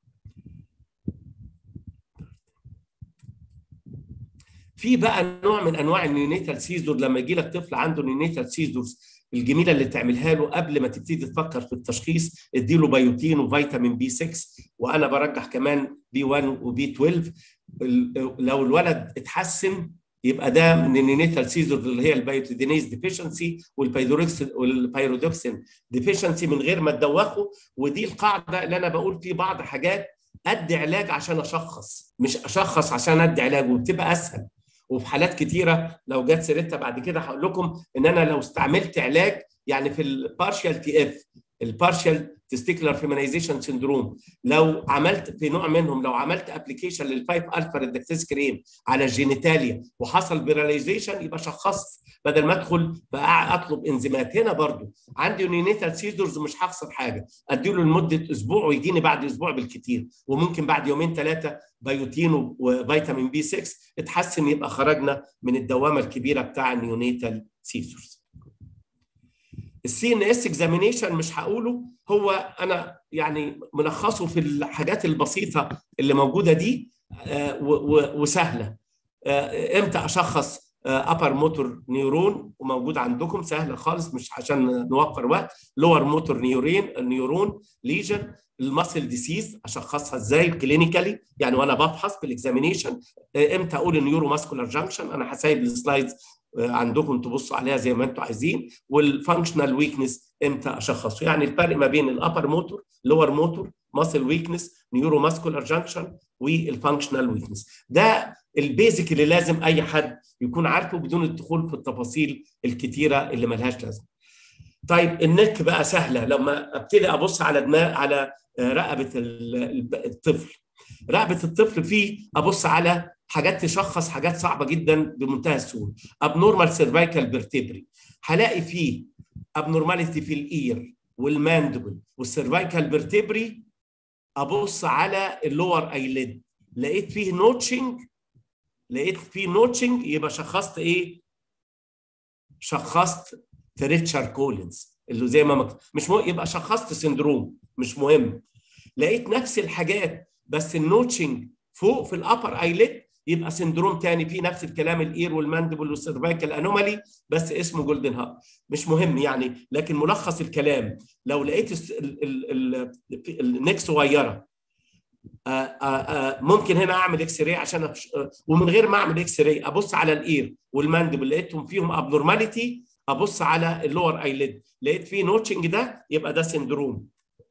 في بقى نوع من انواع النيونيتال سيزور، لما يجي لك طفل عنده نيونيتال سيزورز، الجميله اللي تعملها له قبل ما تبتدي تفكر في التشخيص، اديله بايوتين وفيتامين بي ستة، وانا برجح كمان بي واحد وبي اثناشر. لو الولد اتحسن يبقى ده من النيونيتال سيزور اللي هي البايوتيدينيز ديفيشنسي والبايرودوكسين ديفيشنسي من غير ما تدوخه. ودي القاعده اللي انا بقول في بعض حاجات ادي علاج عشان اشخص، مش اشخص عشان ادي علاج، وبتبقى اسهل. وفي حالات كتيره لو جت سيرتها بعد كده هقول لكم ان انا لو استعملت علاج، يعني في البارشال تي اف، البارشال تستيكولار فيمينايزيشن سيندروم، لو عملت في نوع منهم، لو عملت ابلكيشن للفايف الفا ريدكتيز كريم على الجينيتاليا وحصل بيراليزيشن، يبقى شخصت بدل ما ادخل بقى اطلب انزيمات. هنا برضو عندي نيونيتال سيزورز ومش هخسر حاجه، اديله لمده اسبوع ويجيني بعد اسبوع بالكثير، وممكن بعد يومين ثلاثه بايوتين وفيتامين بي ستة اتحسن، يبقى خرجنا من الدوامه الكبيره بتاع النيونيتال سيزورز. السي ان اس اكزامينيشن مش هقوله، هو انا يعني ملخصه في الحاجات البسيطه اللي موجوده دي وسهله. امتى اشخص ابر موتور نيورون وموجود عندكم سهله خالص، مش عشان نوفر وقت. لور موتور نيورين نيورون ليجن. الماسل ديسيز اشخصها ازاي كلينيكالي، يعني وانا بفحص بالاكزامينيشن. امتى اقول النيورو ماسكولار جانكشن، انا هسيب السلايدز عندكم تبصوا عليها زي ما انتم عايزين. والفانكشنال ويكنس امتى اشخصه، يعني الفرق ما بين الابر موتور، لور موتور، ماسل ويكنس، نيورو ماسكولار جانكشن، والفانكشنال ويكنس. ده البيزك اللي لازم اي حد يكون عارفه بدون الدخول في التفاصيل الكتيره اللي ملهاش لازمه. طيب النك بقى سهله، لما ابتدي ابص على دماغ على رقبه الطفل، رقبه الطفل فيه ابص على حاجات تشخص حاجات صعبه جدا بمنتهى السهوله. ابنورمال سيرفايكال فيرتبري، هلاقي فيه ابنورماليتي في الاير والماندبل والسيرفايكال فيرتبري. ابص على اللور ايليد، لقيت فيه نوتشنج، لقيت فيه نوتشنج يبقى شخصت ايه؟ شخصت تريتشر كولينز اللي زي ما مكتوب. مش مهم يبقى شخصت سندروم، مش مهم. لقيت نفس الحاجات بس النوتشنج فوق في الابر ايليد، يبقى سندروم تاني فيه نفس الكلام، الاير والماندبل والسيرفايكال انومالي، بس اسمه جولدن هارت. مش مهم يعني، لكن ملخص الكلام لو لقيت النك صغيره، آآ آآ ممكن هنا اعمل اكس راي عشان أفش... ومن غير ما اعمل اكس راي ابص على الاير والماندبل، لقيتهم فيهم ابنورماليتي، ابص على اللور ايليد لقيت فيه نوتشنج، ده يبقى ده سندروم.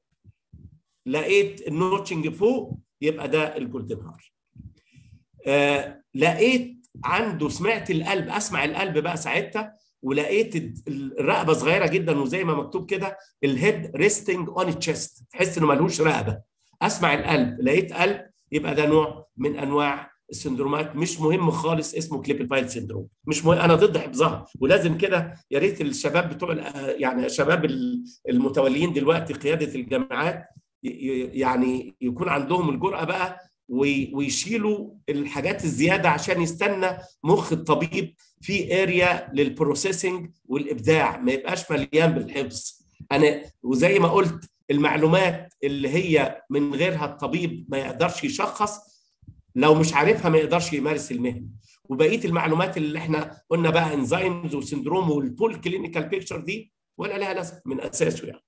لقيت النوتشنج فوق يبقى ده الجولدن هارت. آه لقيت عنده، سمعت القلب، اسمع القلب بقى ساعتها، ولقيت الرقبه صغيره جدا وزي ما مكتوب كده الهيد ريستنج اون تشيست، تحس انه ملوش رقبه. اسمع القلب، لقيت قلب، يبقى ده نوع من انواع السندرومات. مش مهم خالص اسمه كليبل سيندروم، مش مهم، انا ضد حفظها. ولازم كده يا ريت الشباب بتوع يعني شباب المتولين دلوقتي قياده الجامعات يعني يكون عندهم الجرأه بقى ويشيلوا الحاجات الزياده عشان يستنى مخ الطبيب في اريا للبروسيسنج والابداع، ما يبقاش مليان بالحفظ. انا وزي ما قلت المعلومات اللي هي من غيرها الطبيب ما يقدرش يشخص، لو مش عارفها ما يقدرش يمارس المهنه. وبقيه المعلومات اللي احنا قلنا بقى انزيمز وسندروم والفول كلينيكال بيكتشر دي ولا لها لازمه من اساسه. يعني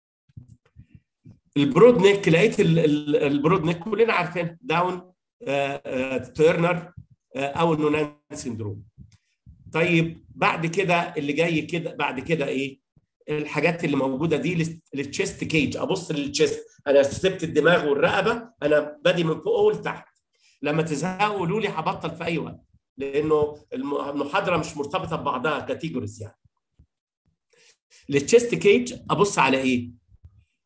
البرود نيك، لقيت البرود نيك كلنا عارفين، داون آآ آآ تيرنر آآ او النونان سندروم. طيب بعد كده اللي جاي كده بعد كده ايه؟ الحاجات اللي موجوده دي للتشيست كيج. ابص للتشيست، انا سبت الدماغ والرقبه، انا بادي من فوق ولتحت. لما تزهقوا قولوا لي، هبطل في اي وقت، لانه المحاضره مش مرتبطه ببعضها كاتيجوريز. يعني للتشيست كيج ابص على ايه؟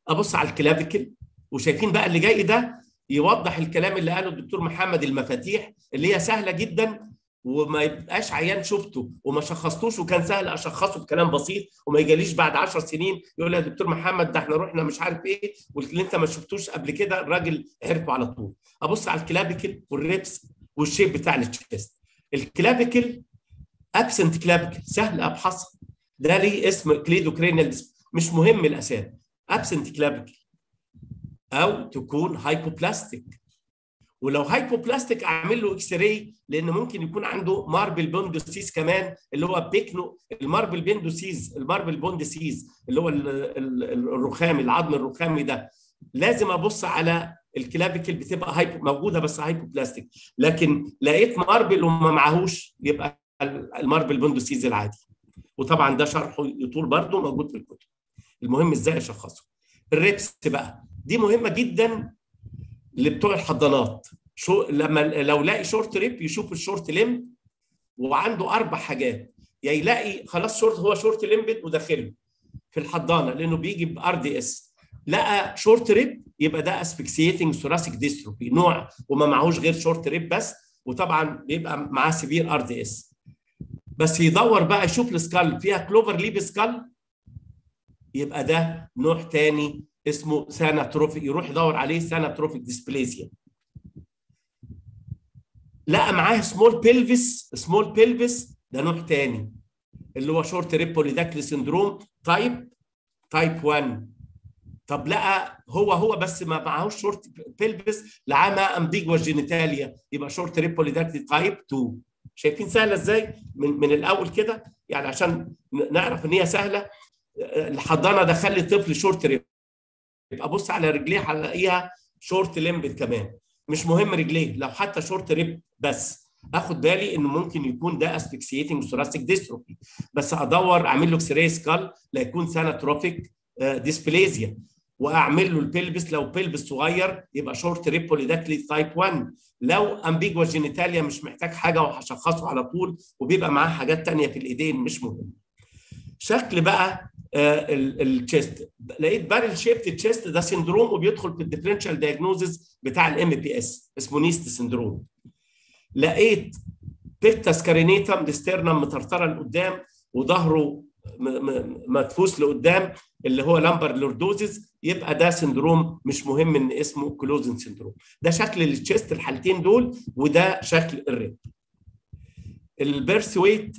ابص على الكلافيكل، وشايفين بقى اللي جاي ده يوضح الكلام اللي قاله الدكتور محمد، المفاتيح اللي هي سهله جدا وما يبقاش عيان شفته وما شخصتوش وكان سهل اشخصه بكلام بسيط، وما يجاليش بعد عشر سنين يقول لي يا دكتور محمد ده احنا رحنا مش عارف ايه واللي انت ما شفتوش قبل كده الراجل عرفه على طول. ابص على الكلافيكل والريبس والشيب بتاع التشيست. الكلافيكل ابسنت كلافيكل سهل ابحثها، ده ليه اسم كليدوكرينيال، مش مهم الاسامي. ابسنت كلافيكل او تكون هايبوبلاستيك، ولو هايبوبلاستيك اعمل له اكس راي، لان ممكن يكون عنده ماربل بوندوسيز كمان، اللي هو بيكنو الماربل بوندوسيز الماربل بوندوسيز اللي هو الرخامي، العظم الرخامي ده. لازم ابص على الكلافيكل بتبقى هايبو موجوده بس هايبوبلاستيك، لكن لقيت ماربل وما معهوش يبقى الماربل بوندوسيز العادي، وطبعا ده شرحه يطول برضه موجود في الكتب. المهم ازاي اشخصه. الريبس بقى دي مهمه جدا لبتوع الحضانات. شو لما لو لاقي شورت ريب يشوف الشورت ليمب وعنده اربع حاجات، يا يلاقي خلاص شورت هو شورت ليمب وداخله في الحضانه لانه بيجي بار دي اس، لقى شورت ريب يبقى ده اسفكسيتنج ثوراسيك ديستروفي نوع وما معهوش غير شورت ريب بس، وطبعا بيبقى معاه سيفير ار دي اس. بس يدور بقى يشوف السكال فيها كلوفر ليب سكال، يبقى ده نوع تاني اسمه ثاناتروفيك، يروح يدور عليه ثاناتروفيك ديسبليزيا. لقى معاه سمول بيلفيس، سمول بيلفيس ده نوع تاني اللي هو شورت ريب بوليداكتيل سندروم تايب تايب واحد. طب لقى هو هو بس ما معهوش شورت بيلفيس، لقى معاه امبيجوس جينيتاليا، يبقى شورت ريب بوليداكتيل تايب اتنين. شايفين سهله ازاي من من الاول كده؟ يعني عشان نعرف ان هي سهله. الحضانه دخل لي طفل شورت ريب، ابص على رجليه هلاقيها شورت ليمبد كمان، مش مهم رجليه، لو حتى شورت ريب بس اخد بالي انه ممكن يكون ده اسفكسيتنج ثوراسيك ديستروفي، بس ادور اعمل له اكس راي سكال لا يكون ثاناتروفيك ديسبليزيا، واعمل له البلبس لو بلبس صغير يبقى شورت ريب بوليداكتيل تايب واحد، لو امبيجوس جينيتاليا مش محتاج حاجه وهشخصه على طول وبيبقى معاه حاجات ثانيه في الايدين مش مهم. شكل بقى التشيست، لقيت بارل شيبت تشيست ده سندروم وبيدخل في الديفرنشال دايجنوزز بتاع الام بي اس اسمه نيست سندروم. لقيت بيكتاس كارينيتم الاسترنم مطرطره لقدام وظهره مدفوس لقدام اللي هو لامبر لوردوزز، يبقى ده سندروم مش مهم ان اسمه كلوزن سندروم. ده شكل التشيست الحالتين دول، وده شكل الريب. البيرث ويت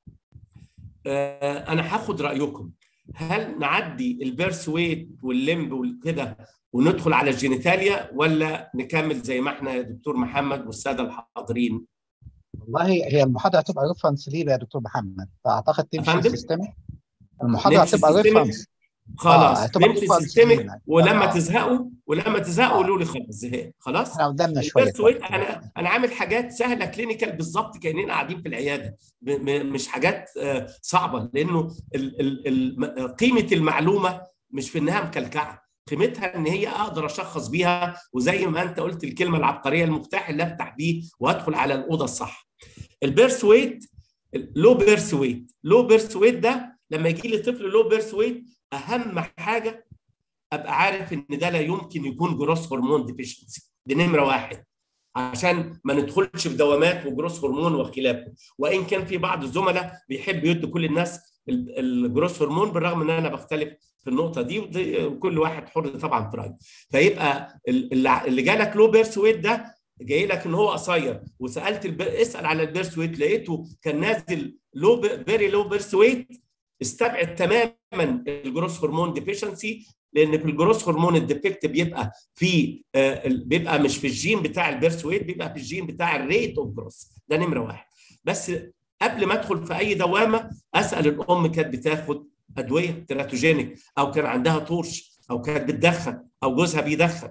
آه انا هاخد رايكم، هل نعدي البيرث ويت واللمب وكده وندخل على الجينيتاليا، ولا نكمل زي ما احنا يا دكتور محمد والساده الحاضرين؟ والله هي المحاضره هتبقى ريفرنس ليه يا دكتور محمد، فاعتقد تمشي سيستمك. المحاضره هتبقى ريفرنس. خلاص نمشي سيستمك، ولما آه. تزهقوا ولما تزهقوا قولوا لي خلاص زهقت خلاص. احنا قدامنا شويه وقت. انا انا عامل حاجات سهله كلينيكال بالظبط كاننا قاعدين في العياده، مش حاجات صعبه، لانه ال ال ال قيمه المعلومه مش في انها مكلكعه، قيمتها ان هي اقدر اشخص بيها، وزي ما انت قلت الكلمه العبقريه المفتاح اللي افتح بيه وادخل على الاوضه الصح. البيرث ويت لو بيرث ويت لو بيرث ويت ده لما يجي لي طفل لو بيرث ويت، اهم حاجه ابقى عارف ان ده لا يمكن يكون جروس هرمون ديفيشنسي، دي نمره واحد، عشان ما ندخلش في دوامات وجروس هرمون وخلافه. وان كان في بعض الزملاء بيحب يدوا كل الناس الجروس هرمون، بالرغم ان انا بختلف في النقطه دي، وكل واحد حر طبعا في رايه. فيبقى اللي جالك لو بيرث ويت ده جاي لك ان هو قصير، وسالت الب... اسال على البيرث ويت لقيته كان نازل لو فيري لو بيرث ويت، استبعد تماما الجروس هرمون ديفيشنسي، لان في الجروس هرمون الديفكت بيبقى في آه بيبقى مش في الجين بتاع البيرث ويت، بيبقى في الجين بتاع الريت اوف جروس. ده نمره واحد. بس قبل ما ادخل في اي دوامه اسال الام كانت بتاخد ادويه تيراتوجينيك، او كان عندها طرش، او كانت بتدخن، او جوزها بيدخن.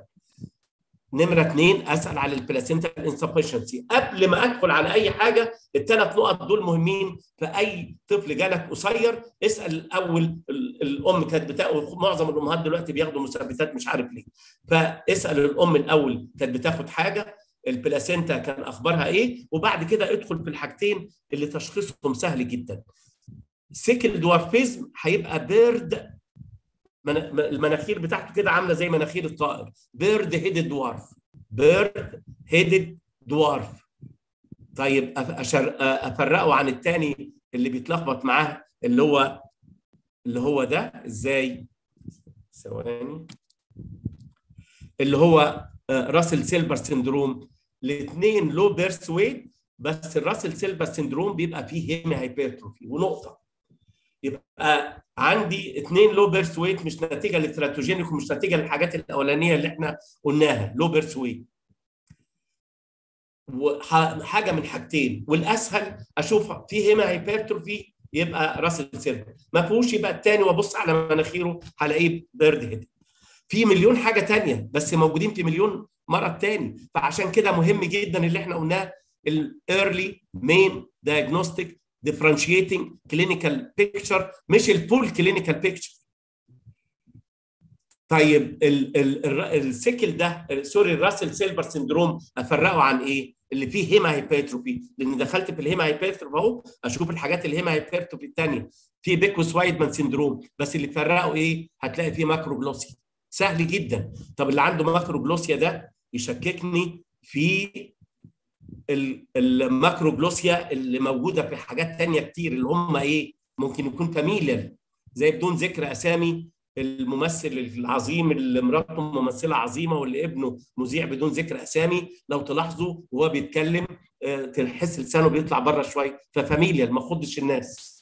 نمره اثنين اسال على البلاسينتا انسفشنسي. قبل ما ادخل على اي حاجه الثلاث نقط دول مهمين. فاي طفل جالك قصير اسال الاول الام كانت بتاخد، معظم الامهات دلوقتي بياخدوا مثبتات مش عارف ليه، فاسال الام الاول كانت بتاخد حاجه، البلاسينتا كان اخبارها ايه، وبعد كده ادخل في الحاجتين اللي تشخيصهم سهل جدا. سيكل دوارفيزم هيبقى بيرد المناخير بتاعته كده عامله زي مناخير الطائر، بيرد هيدد دوارف، بيرد هيدد دوارف. طيب افرقه عن الثاني اللي بيتلخبط معاه اللي هو اللي هو ده ازاي؟ ثواني. اللي هو راسل سيلبر سندروم. الاثنين لو بيرث ويت، بس الراسل سيلبر سندروم بيبقى فيه هيمي هايبرتروفي ونقطه. يبقى عندي اثنين لو بيرث ويت مش نتيجه للتراتوجينيك ومش نتيجه للحاجات الاولانيه اللي احنا قلناها، لو بيرث ويت. وحاجه من حاجتين، والاسهل اشوف في هيما هايبرتروفي يبقى راسل سيلبر، ما فيهوش يبقى الثاني وابص على مناخيره هلاقيه بيرد هيد. في مليون حاجه ثانيه بس موجودين في مليون مرض ثاني، فعشان كده مهم جدا اللي احنا قلناه الايرلي مين دايجنوستيك differentiating clinical picture مش الفول clinical picture. طيب ال ال ال السيكل ده سوري الراسل سيلبر سندروم افرقه عن ايه؟ اللي فيه هيما هايبرتروفي، لان دخلت في الهيما هايبرتروفي اهو اشوف الحاجات الهيما هايبرتروفي الثانيه. في بيكوس وايدمان سندروم، بس اللي فرقه ايه؟ هتلاقي فيه ماكروجلوسيا. سهل جدا. طب اللي عنده ماكروجلوسيا ده يشككني في الماكروجلوسيا اللي موجوده في حاجات ثانيه كتير اللي هم ايه؟ ممكن يكون فاميليال، زي بدون ذكر اسامي الممثل العظيم اللي مراته ممثله عظيمه واللي ابنه مذيع بدون ذكر اسامي، لو تلاحظوا وهو بيتكلم تحس لسانه بيطلع بره شويه، ففاميليال ما خدش الناس.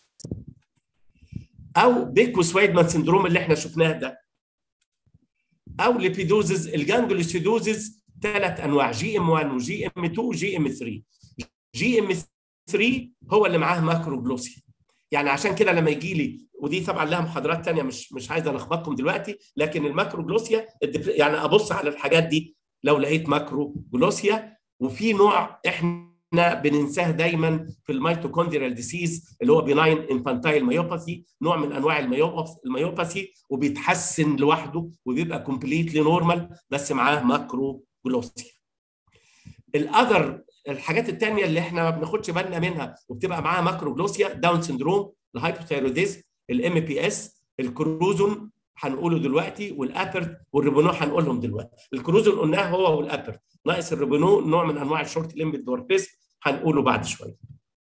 او بيكوس وايدمان سندروم اللي احنا شفناه ده، او ليبيدوزز. الجانجلوسيدوزز ثلاث انواع، جي ام واحد وجي ام اثنين وجي ام ثلاثة. جي ام ثلاثة هو اللي معاه ماكروجلوسيا. يعني عشان كده لما يجي لي، ودي طبعا لها محاضرات ثانيه مش مش عايز الخبطكم دلوقتي، لكن الماكروجلوسيا يعني ابص على الحاجات دي لو لقيت ماكروجلوسيا. وفي نوع احنا بننساه دايما في الميتوكوندريال ديسيز اللي هو بيناين انفانتايل مايوباثي، نوع من انواع المايوباثي وبيتحسن لوحده وبيبقى كومبليتلي نورمال بس معاه ماكروجلوسيا. الاذر الحاجات الثانيه اللي احنا ما بناخدش بالنا منها وبتبقى معاها ماكروجلوسيا، داون سندروم، الهايبوثايروديزم، الام بي اس، الكروزون هنقوله دلوقتي، والابرت والريبونو هنقولهم دلوقتي. الكروزون قلناه هو والابرت، ناقص الريبونو نوع من انواع الشورت ليمبد دورفيزم هنقوله بعد شويه.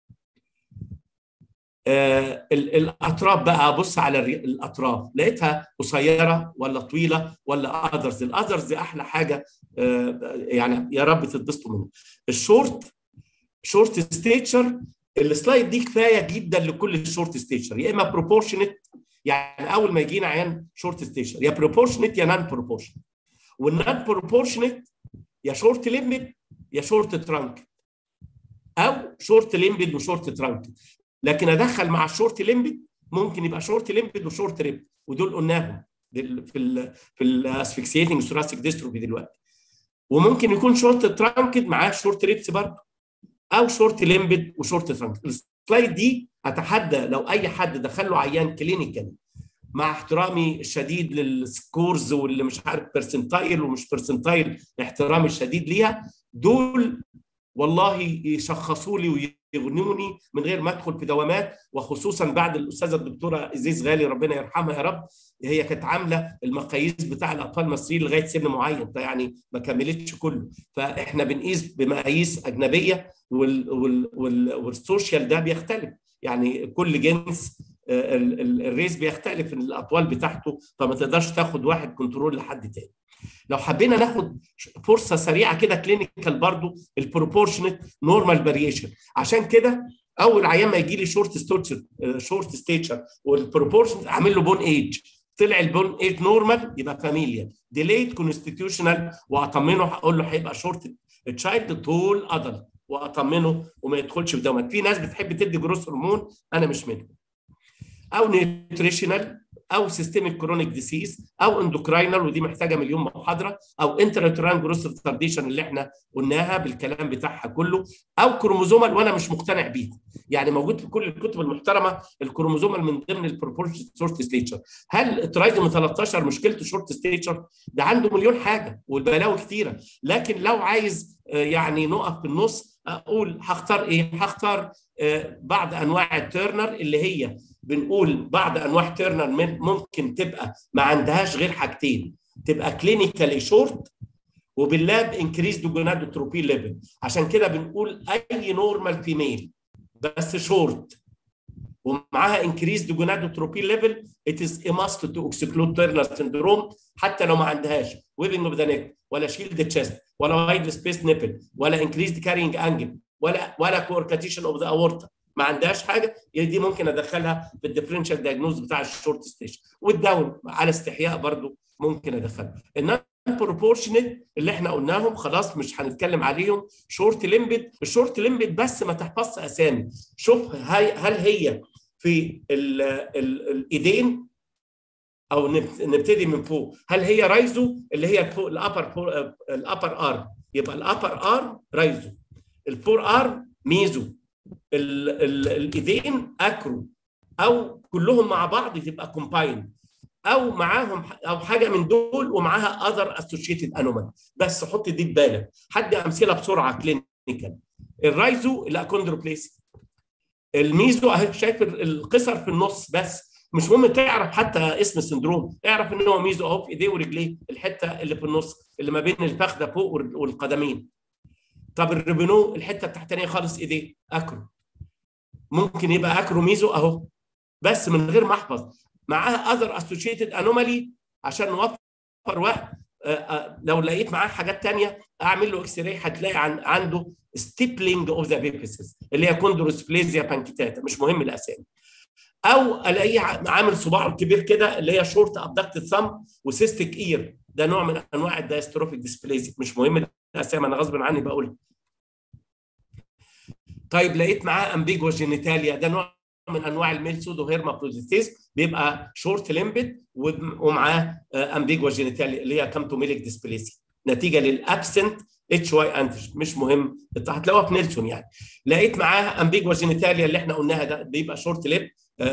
آه الاطراف بقى، ابص على الاطراف لقيتها قصيره ولا طويله ولا اذرز. الاذرز احلى حاجه، آه يعني يا رب تتبسطوا منه. الشورت شورت ستيتشر، السلايد دي كفايه جدا لكل الشورت ستيتشر، يا اما بروبورشنت، يعني اول ما يجينا عيان شورت ستيتشر يا بروبورشنت يا نان بروبورشنت. والنان بروبورشنت يا شورت ليمبد يا شورت ترانك، او شورت ليمبد وشورت ترانك. لكن ادخل مع الشورت ليمبد ممكن يبقى شورت ليمبد وشورت ريب، ودول قلناهم في ال في الاسفكسيتنج ثوراسيك ديستروفي دلوقتي. وممكن يكون شورت ترانكد معاه شورت ريبس برضه، او شورت ليمبد وشورت ترانك. السلايد دي اتحدى لو اي حد دخل له عيان كلينيكال، مع احترامي الشديد للسكورز واللي مش عارف بيرسنتايل ومش بيرسنتايل، احترامي الشديد ليها، دول والله يشخصوا لي ويغنوني من غير ما ادخل في دوامات. وخصوصا بعد الاستاذه الدكتوره ازيز غالي ربنا يرحمها يا رب، هي كانت عامله المقاييس بتاع الاطفال المصريين لغايه سن معين، فيعني ما كملتش كله، فاحنا بنقيس بمقاييس اجنبيه، وال وال وال والسوشيال ده بيختلف، يعني كل جنس الريس بيختلف الاطوال بتاعته، فما تقدرش تاخد واحد كنترول لحد تاني. لو حبينا ناخد فرصه سريعه كده كلينيكال برضو، البروبورشنت نورمال فاريشن. عشان كده اول عيان ما يجي لي شورت ستيتشر شورت ستيتشر والبروبورشنت اعمل له بون ايج، طلع البون ايج نورمال يبقى فاميليال، ديليد كونستيتيوشنال واطمنه، هقول له هيبقى شورت تشايلد طول ادلت واطمنه وما يدخلش في دوامات. في ناس بتحب تدي جروس هرمون، انا مش منهم. او نيوتريشنال، او سيستميك كرونيك ديسيز، او اندوكراينال ودي محتاجه مليون محاضره، او انتراتران جروس ريتارديشن اللي احنا قلناها بالكلام بتاعها كله، او كروموزومال وانا مش مقتنع بيها، يعني موجود في كل الكتب المحترمه الكروموزومال من ضمن البروبورشن شورت ستيتشر. هل الترايزوم ثلاثة عشر مشكلته شورت ستيتشر؟ ده عنده مليون حاجه والبلاوي كتيره، لكن لو عايز يعني نقف في النص اقول هختار ايه؟ هختار بعض انواع التيرنر اللي هي بنقول بعض انواع تيرنر ممكن تبقى ما عندهاش غير حاجتين، تبقى كلينيكالي شورت وباللاب انكريز جونادوتروبين ليفل. عشان كده بنقول اي نورمال فيميل بس شورت ومعاها انكريز جونادوتروبين ليفل ات از ماست تو اكسكلود تيرنر سندروم، حتى لو ما عندهاش ويبنج اوف ذا نيك ولا شيلد تشيست ولا وايد سبيس نيبل ولا انكريزد كارينج انجل ولا ولا كوركاتيشن اوف ذا اورتا، ما عندهاش حاجه، دي ممكن ادخلها في الديفرنشال دايجنوز بتاع الشورت ستيشن. والداون على استحياء برضو ممكن ادخلها. النون بروبورشنت اللي احنا قلناهم خلاص مش هنتكلم عليهم. شورت ليمبد، الشورت ليمبد بس ما تحفظش اسامي. شوف هل هي في ال ال الايدين او نبتدي من فوق، هل هي رايزو اللي هي فوق الابر الابر ارم، يبقى الابر ارم رايزو، الفور ارم ميزو، ال ال الايدين اكرو، او كلهم مع بعض تبقى كومباين، او معاهم او حاجه من دول ومعاها اذر اسوشيتد انومال. بس حط دي في بالك. حد امثله بسرعه كلينيكال. الرايزو لا كوندروبليسي، الميزو اهي شايف القصر في النص، بس مش مهم تعرف حتى اسم السندروم، اعرف ان هو ميزو اهو في ايديه ورجليه، الحته اللي في النص اللي ما بين الفخذه فوق والقدمين. طب الريبينو الحته التحتانيه خالص ايديه اكرو، ممكن يبقى اكرو ميزو اهو بس من غير ما احفظ، معاها اذر اسوشيتد انومالي عشان نوفر وقت. لو لقيت معاه حاجات ثانيه اعمل له اكس راي هتلاقي عن عنده ستيبلينج اوف ذا بيبسز اللي هي كوندروسبليزيا بانكيتاتا، مش مهم الاسامي. او الاقيه عامل صباعه الكبير كده اللي هي شورت ابدكتد ثامب وسيستيك اير، ده نوع من انواع الدايستروفيك ديسبليزيا، مش مهم الاسامي انا غصب عني بقولها. طيب لقيت معاه امبيجوا جينيتاليا، ده نوع من انواع الميل سودو هيرمافروديتيز، بيبقى شورت ليمبد ومعاه امبيجوا جينيتاليا اللي هي كامتوميليك ديسبليسيا نتيجه للابسنت اتش واي انتج، مش مهم هتلاقوها في نيلسون يعني. لقيت معاه امبيجوا جينيتاليا اللي احنا قلناها، ده بيبقى شورت ليب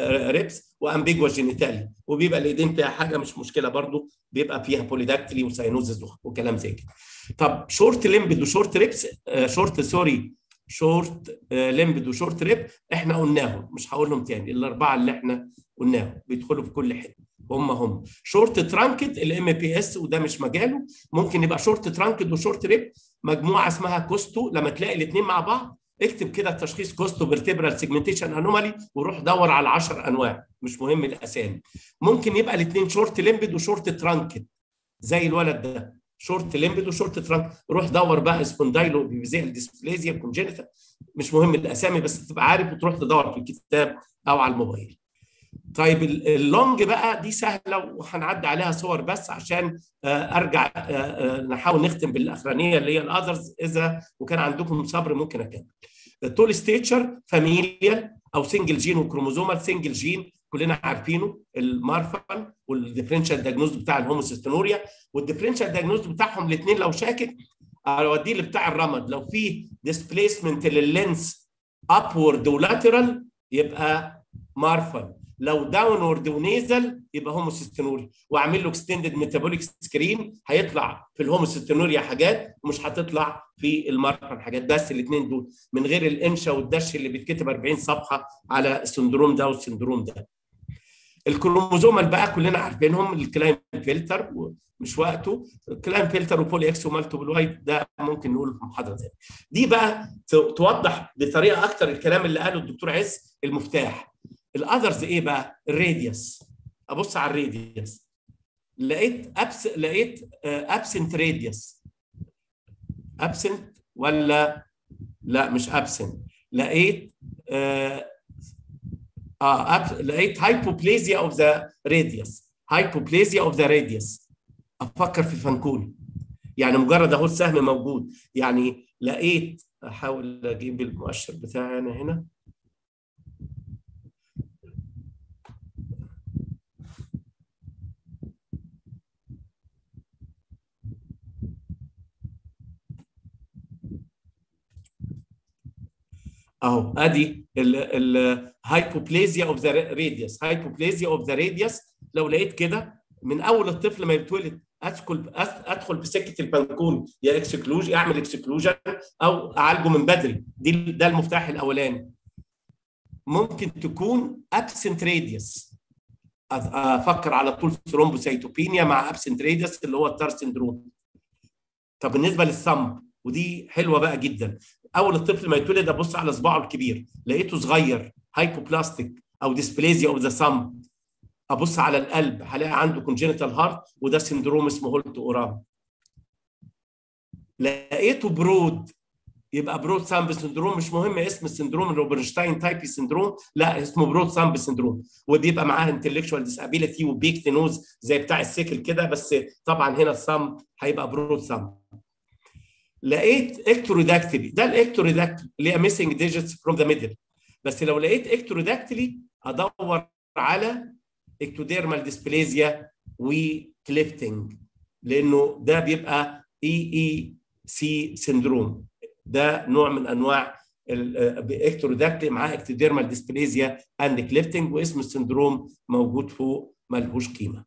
ريبس وامبيجوا جينيتاليا، وبيبقى الايدين فيها حاجه مش مشكله برضو، بيبقى فيها بوليداكتلي وساينوزز وكلام زي كده. طب شورت ليمبد وشورت ريبس، شورت سوري شورت ليمبد وشورت ريب احنا قلناهم، مش هقولهم تاني، الاربعه اللي احنا قلناهم بيدخلوا في كل حته هم هم. شورت ترانكد الام بي اس وده مش مجاله، ممكن يبقى شورت ترانكد وشورت ريب مجموعه اسمها كوستو. لما تلاقي الاثنين مع بعض اكتب كده التشخيص كوستو فيرتيبرال سيجمنتيشن انومالي وروح دور على عشر انواع، مش مهم الاسامي. ممكن يبقى الاثنين شورت ليمبد وشورت ترانكد زي الولد ده، شورت ليمبد وشورت ترانك، روح دور بقى سبوندايلو بيفيزيال ديسبليزيا كونجينيتال، مش مهم الاسامي بس تبقى عارف وتروح تدور في الكتاب او على الموبايل. طيب اللونج بقى دي سهله وهنعدي عليها صور بس عشان ارجع نحاول نختم بالاخرانيه اللي هي الاذرز، اذا وكان عندكم صبر ممكن اكمل. التول ستيتشر فاميليال او سنجل جين وكروموزومال. سنجل جين كلنا عارفينه المارفان والديفرنشال دايجنوز بتاع الهوموسيستونوريا، والديفرنشال دايجنوز بتاعهم الاثنين لو شاكك اوديه اللي بتاع الرمد، لو في ديسبليسمنت لللينس ابورد ولاترال يبقى مارفان، لو داونورد ونيزل يبقى هوموسيستونوريا، واعمل له اكستندد ميتابوليك سكرين هيطلع في الهوموسيستونوريا حاجات ومش هتطلع في المارفان حاجات، بس الاثنين دول من غير الانشا والدش اللي بيتكتب أربعين صفحه على السندروم ده والسندروم ده. الكروموزومال بقى كلنا عارفينهم، الكلاين فلتر مش وقته، الكلاين فلتر وبولي اكس ومالتيبل وايت ده ممكن نقوله في محاضره ثانيه. دي بقى توضح بطريقه اكتر الكلام اللي قاله الدكتور عز المفتاح. الاذرز ايه بقى؟ الراديوس. ابص على الراديوس لقيت أبس لقيت ابسنت راديوس، ابسنت ولا لا مش ابسنت، لقيت آه اه أب... لقيت هايبوبليزيا اوف ذا راديوس، هايبوبليزيا اوف ذا راديوس. افكر في فانكوني يعني مجرد اهو السهم موجود، يعني لقيت احاول اجيب المؤشر بتاعي انا هنا اهو، ادي الهايبوبليزيا اوف ذا راديوس، هايبوبليزيا اوف ذا راديوس. لو لقيت كده من اول الطفل ما يتولد ادخل ادخل بسكه البانكون، يا اكسكلوجن اعمل اكسكلوجن او اعالجه من بدري، دي ده المفتاح الاولاني. ممكن تكون ابسنت راديوس. افكر على طول ثرومبوسيتوبينيا مع ابسنت راديوس اللي هو التار سندروم. طب بالنسبه للثمب، ودي حلوه بقى جدا، اول الطفل ما يتولد ابص على صباعه الكبير لقيته صغير هايبوبلاستيك او ديسبليزيا اوف ذا ثمب. ابص على القلب هلاقي عنده كونجينيتال هارت وده سندروم اسمه هولت اورام. لقيته برود يبقى برود ثامب سندروم، مش مهم اسم السندروم الروبرشتاين تايبي سندروم، لا اسمه برود ثامب سندروم، وبيبقى معاه انتلكشوال ديسابيليتي وبيكت نوز زي بتاع السيكل كده، بس طبعا هنا الثامب هيبقى برود ثامب. لقيت اكتوروداكتلي، ده الاكتوروداكتلي اللي هي ميسنج ديجيتس فروم ذا ميدل، بس لو لقيت اكتوروداكتلي ادور على اكتوديرمال ديسبليزيا وكليفتنج، لانه ده بيبقى اي اي سي سندروم، ده نوع من انواع الاكتوروداكتلي معاه اكتوديرمال ديسبليزيا اند كليفتنج، واسم السندروم موجود فوق ملهوش قيمه.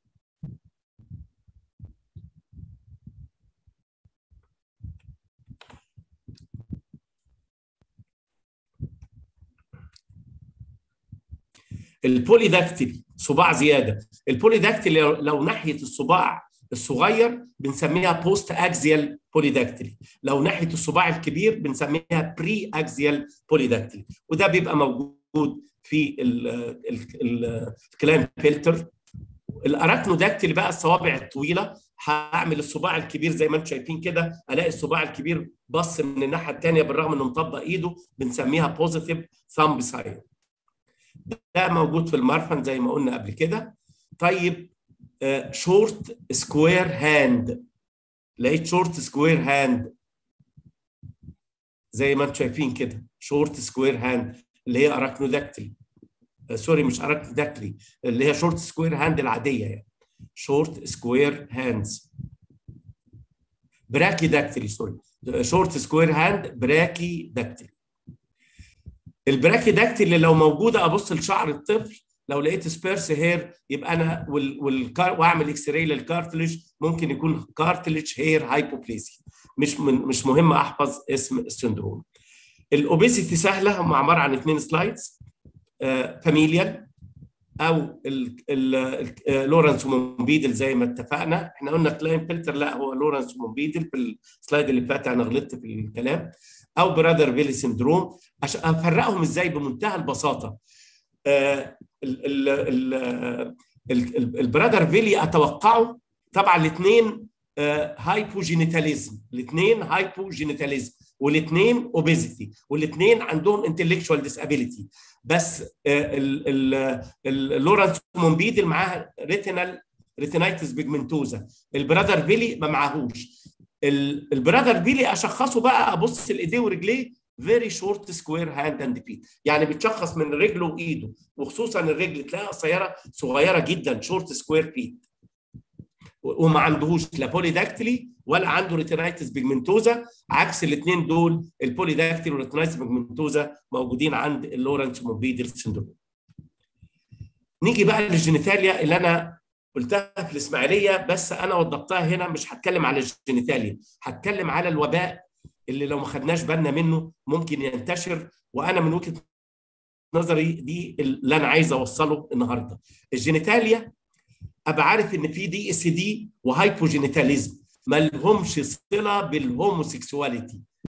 البوليداكتيلي صباع زياده، البوليداكتيلي لو ناحيه الصباع الصغير بنسميها بوست اكزيال بوليداكتيلي، لو ناحيه الصباع الكبير بنسميها بري اكزيال بوليداكتيلي، وده بيبقى موجود في الكلاين فلتر. الاراكنوداكتيلي بقى الصوابع الطويله، هعمل الصباع الكبير زي ما انتم شايفين كده، الاقي الصباع الكبير بص من الناحيه الثانيه بالرغم انه مطبق ايده، بنسميها بوزيتيف ثامب ساين. ده موجود في المرفن زي ما قلنا قبل كده. طيب شورت سكوير هاند، لقيت شورت سكوير هاند زي ما انتم شايفين كده، شورت سكوير هاند اللي هي اراكنوداكتلي، سوري مش اراكنوداكتلي، اللي هي شورت سكوير هاند العاديه يعني، شورت سكوير هاندز. براكي داكتلي، سوري شورت سكوير هاند براكي داكتلي. البراكي داكتلي لو موجوده ابص لشعر الطفل، لو لقيت سبيرس هير يبقى انا وال... والكار... واعمل اكس راي للكارتلج، ممكن يكون كارتلج هير هايبوبليزيا، مش من... مش مهم احفظ اسم السندروم. الاوبيسيتي سهله، هم عباره عن اثنين سلايدز، آه... فاميليال او لورنس ومونبيدل زي ما اتفقنا، احنا قلنا كلاين فلتر، لا هو لورنس ومونبيدل في السلايد اللي فات، انا غلطت في الكلام، او برادر فيلي سندروم. عشان افرقهم ازاي بمنتهى البساطه، آه البرادر فيلي اتوقعه طبعا الاثنين آه هايبوجينيتاليزم، الاثنين هايبوجينيتاليزم والاثنين اوبيزيتي والاثنين عندهم انتلكشوال ديسابيليتي، بس آه اللورنس مونبيدل معاه ريتينال ريتينايتس بيجمنتوزا، البرادر فيلي ما معاهوش. البرادر فيلي اشخصه بقى، ابص الايديه ورجليه فيري شورت سكوير هاند اند فيت، يعني بتشخص من رجله وايده، وخصوصا الرجل تلاقيها قصيره صغيره جدا شورت سكوير فيت، وما عندهوش لا بوليداكتلي ولا عنده ريتينايتس بيجمنتوزا، عكس الاثنين دول البوليداكتلي والريتينايتس بيجمنتوزا موجودين عند اللورنس مونبيدل سندروم. نيجي بقى للجينيتاليا اللي انا قلتها في الاسماعيليه، بس انا وضبطها هنا، مش هتكلم على الجينيتاليا، هتكلم على الوباء اللي لو ما خدناش بالنا منه ممكن ينتشر، وانا من وجهه نظري دي اللي انا عايز اوصله النهارده. الجينيتاليا ابقى عارف ان في دي اس دي وهايبوجينيتاليزم ما لهمش صله بالهوموسيكسواليتي،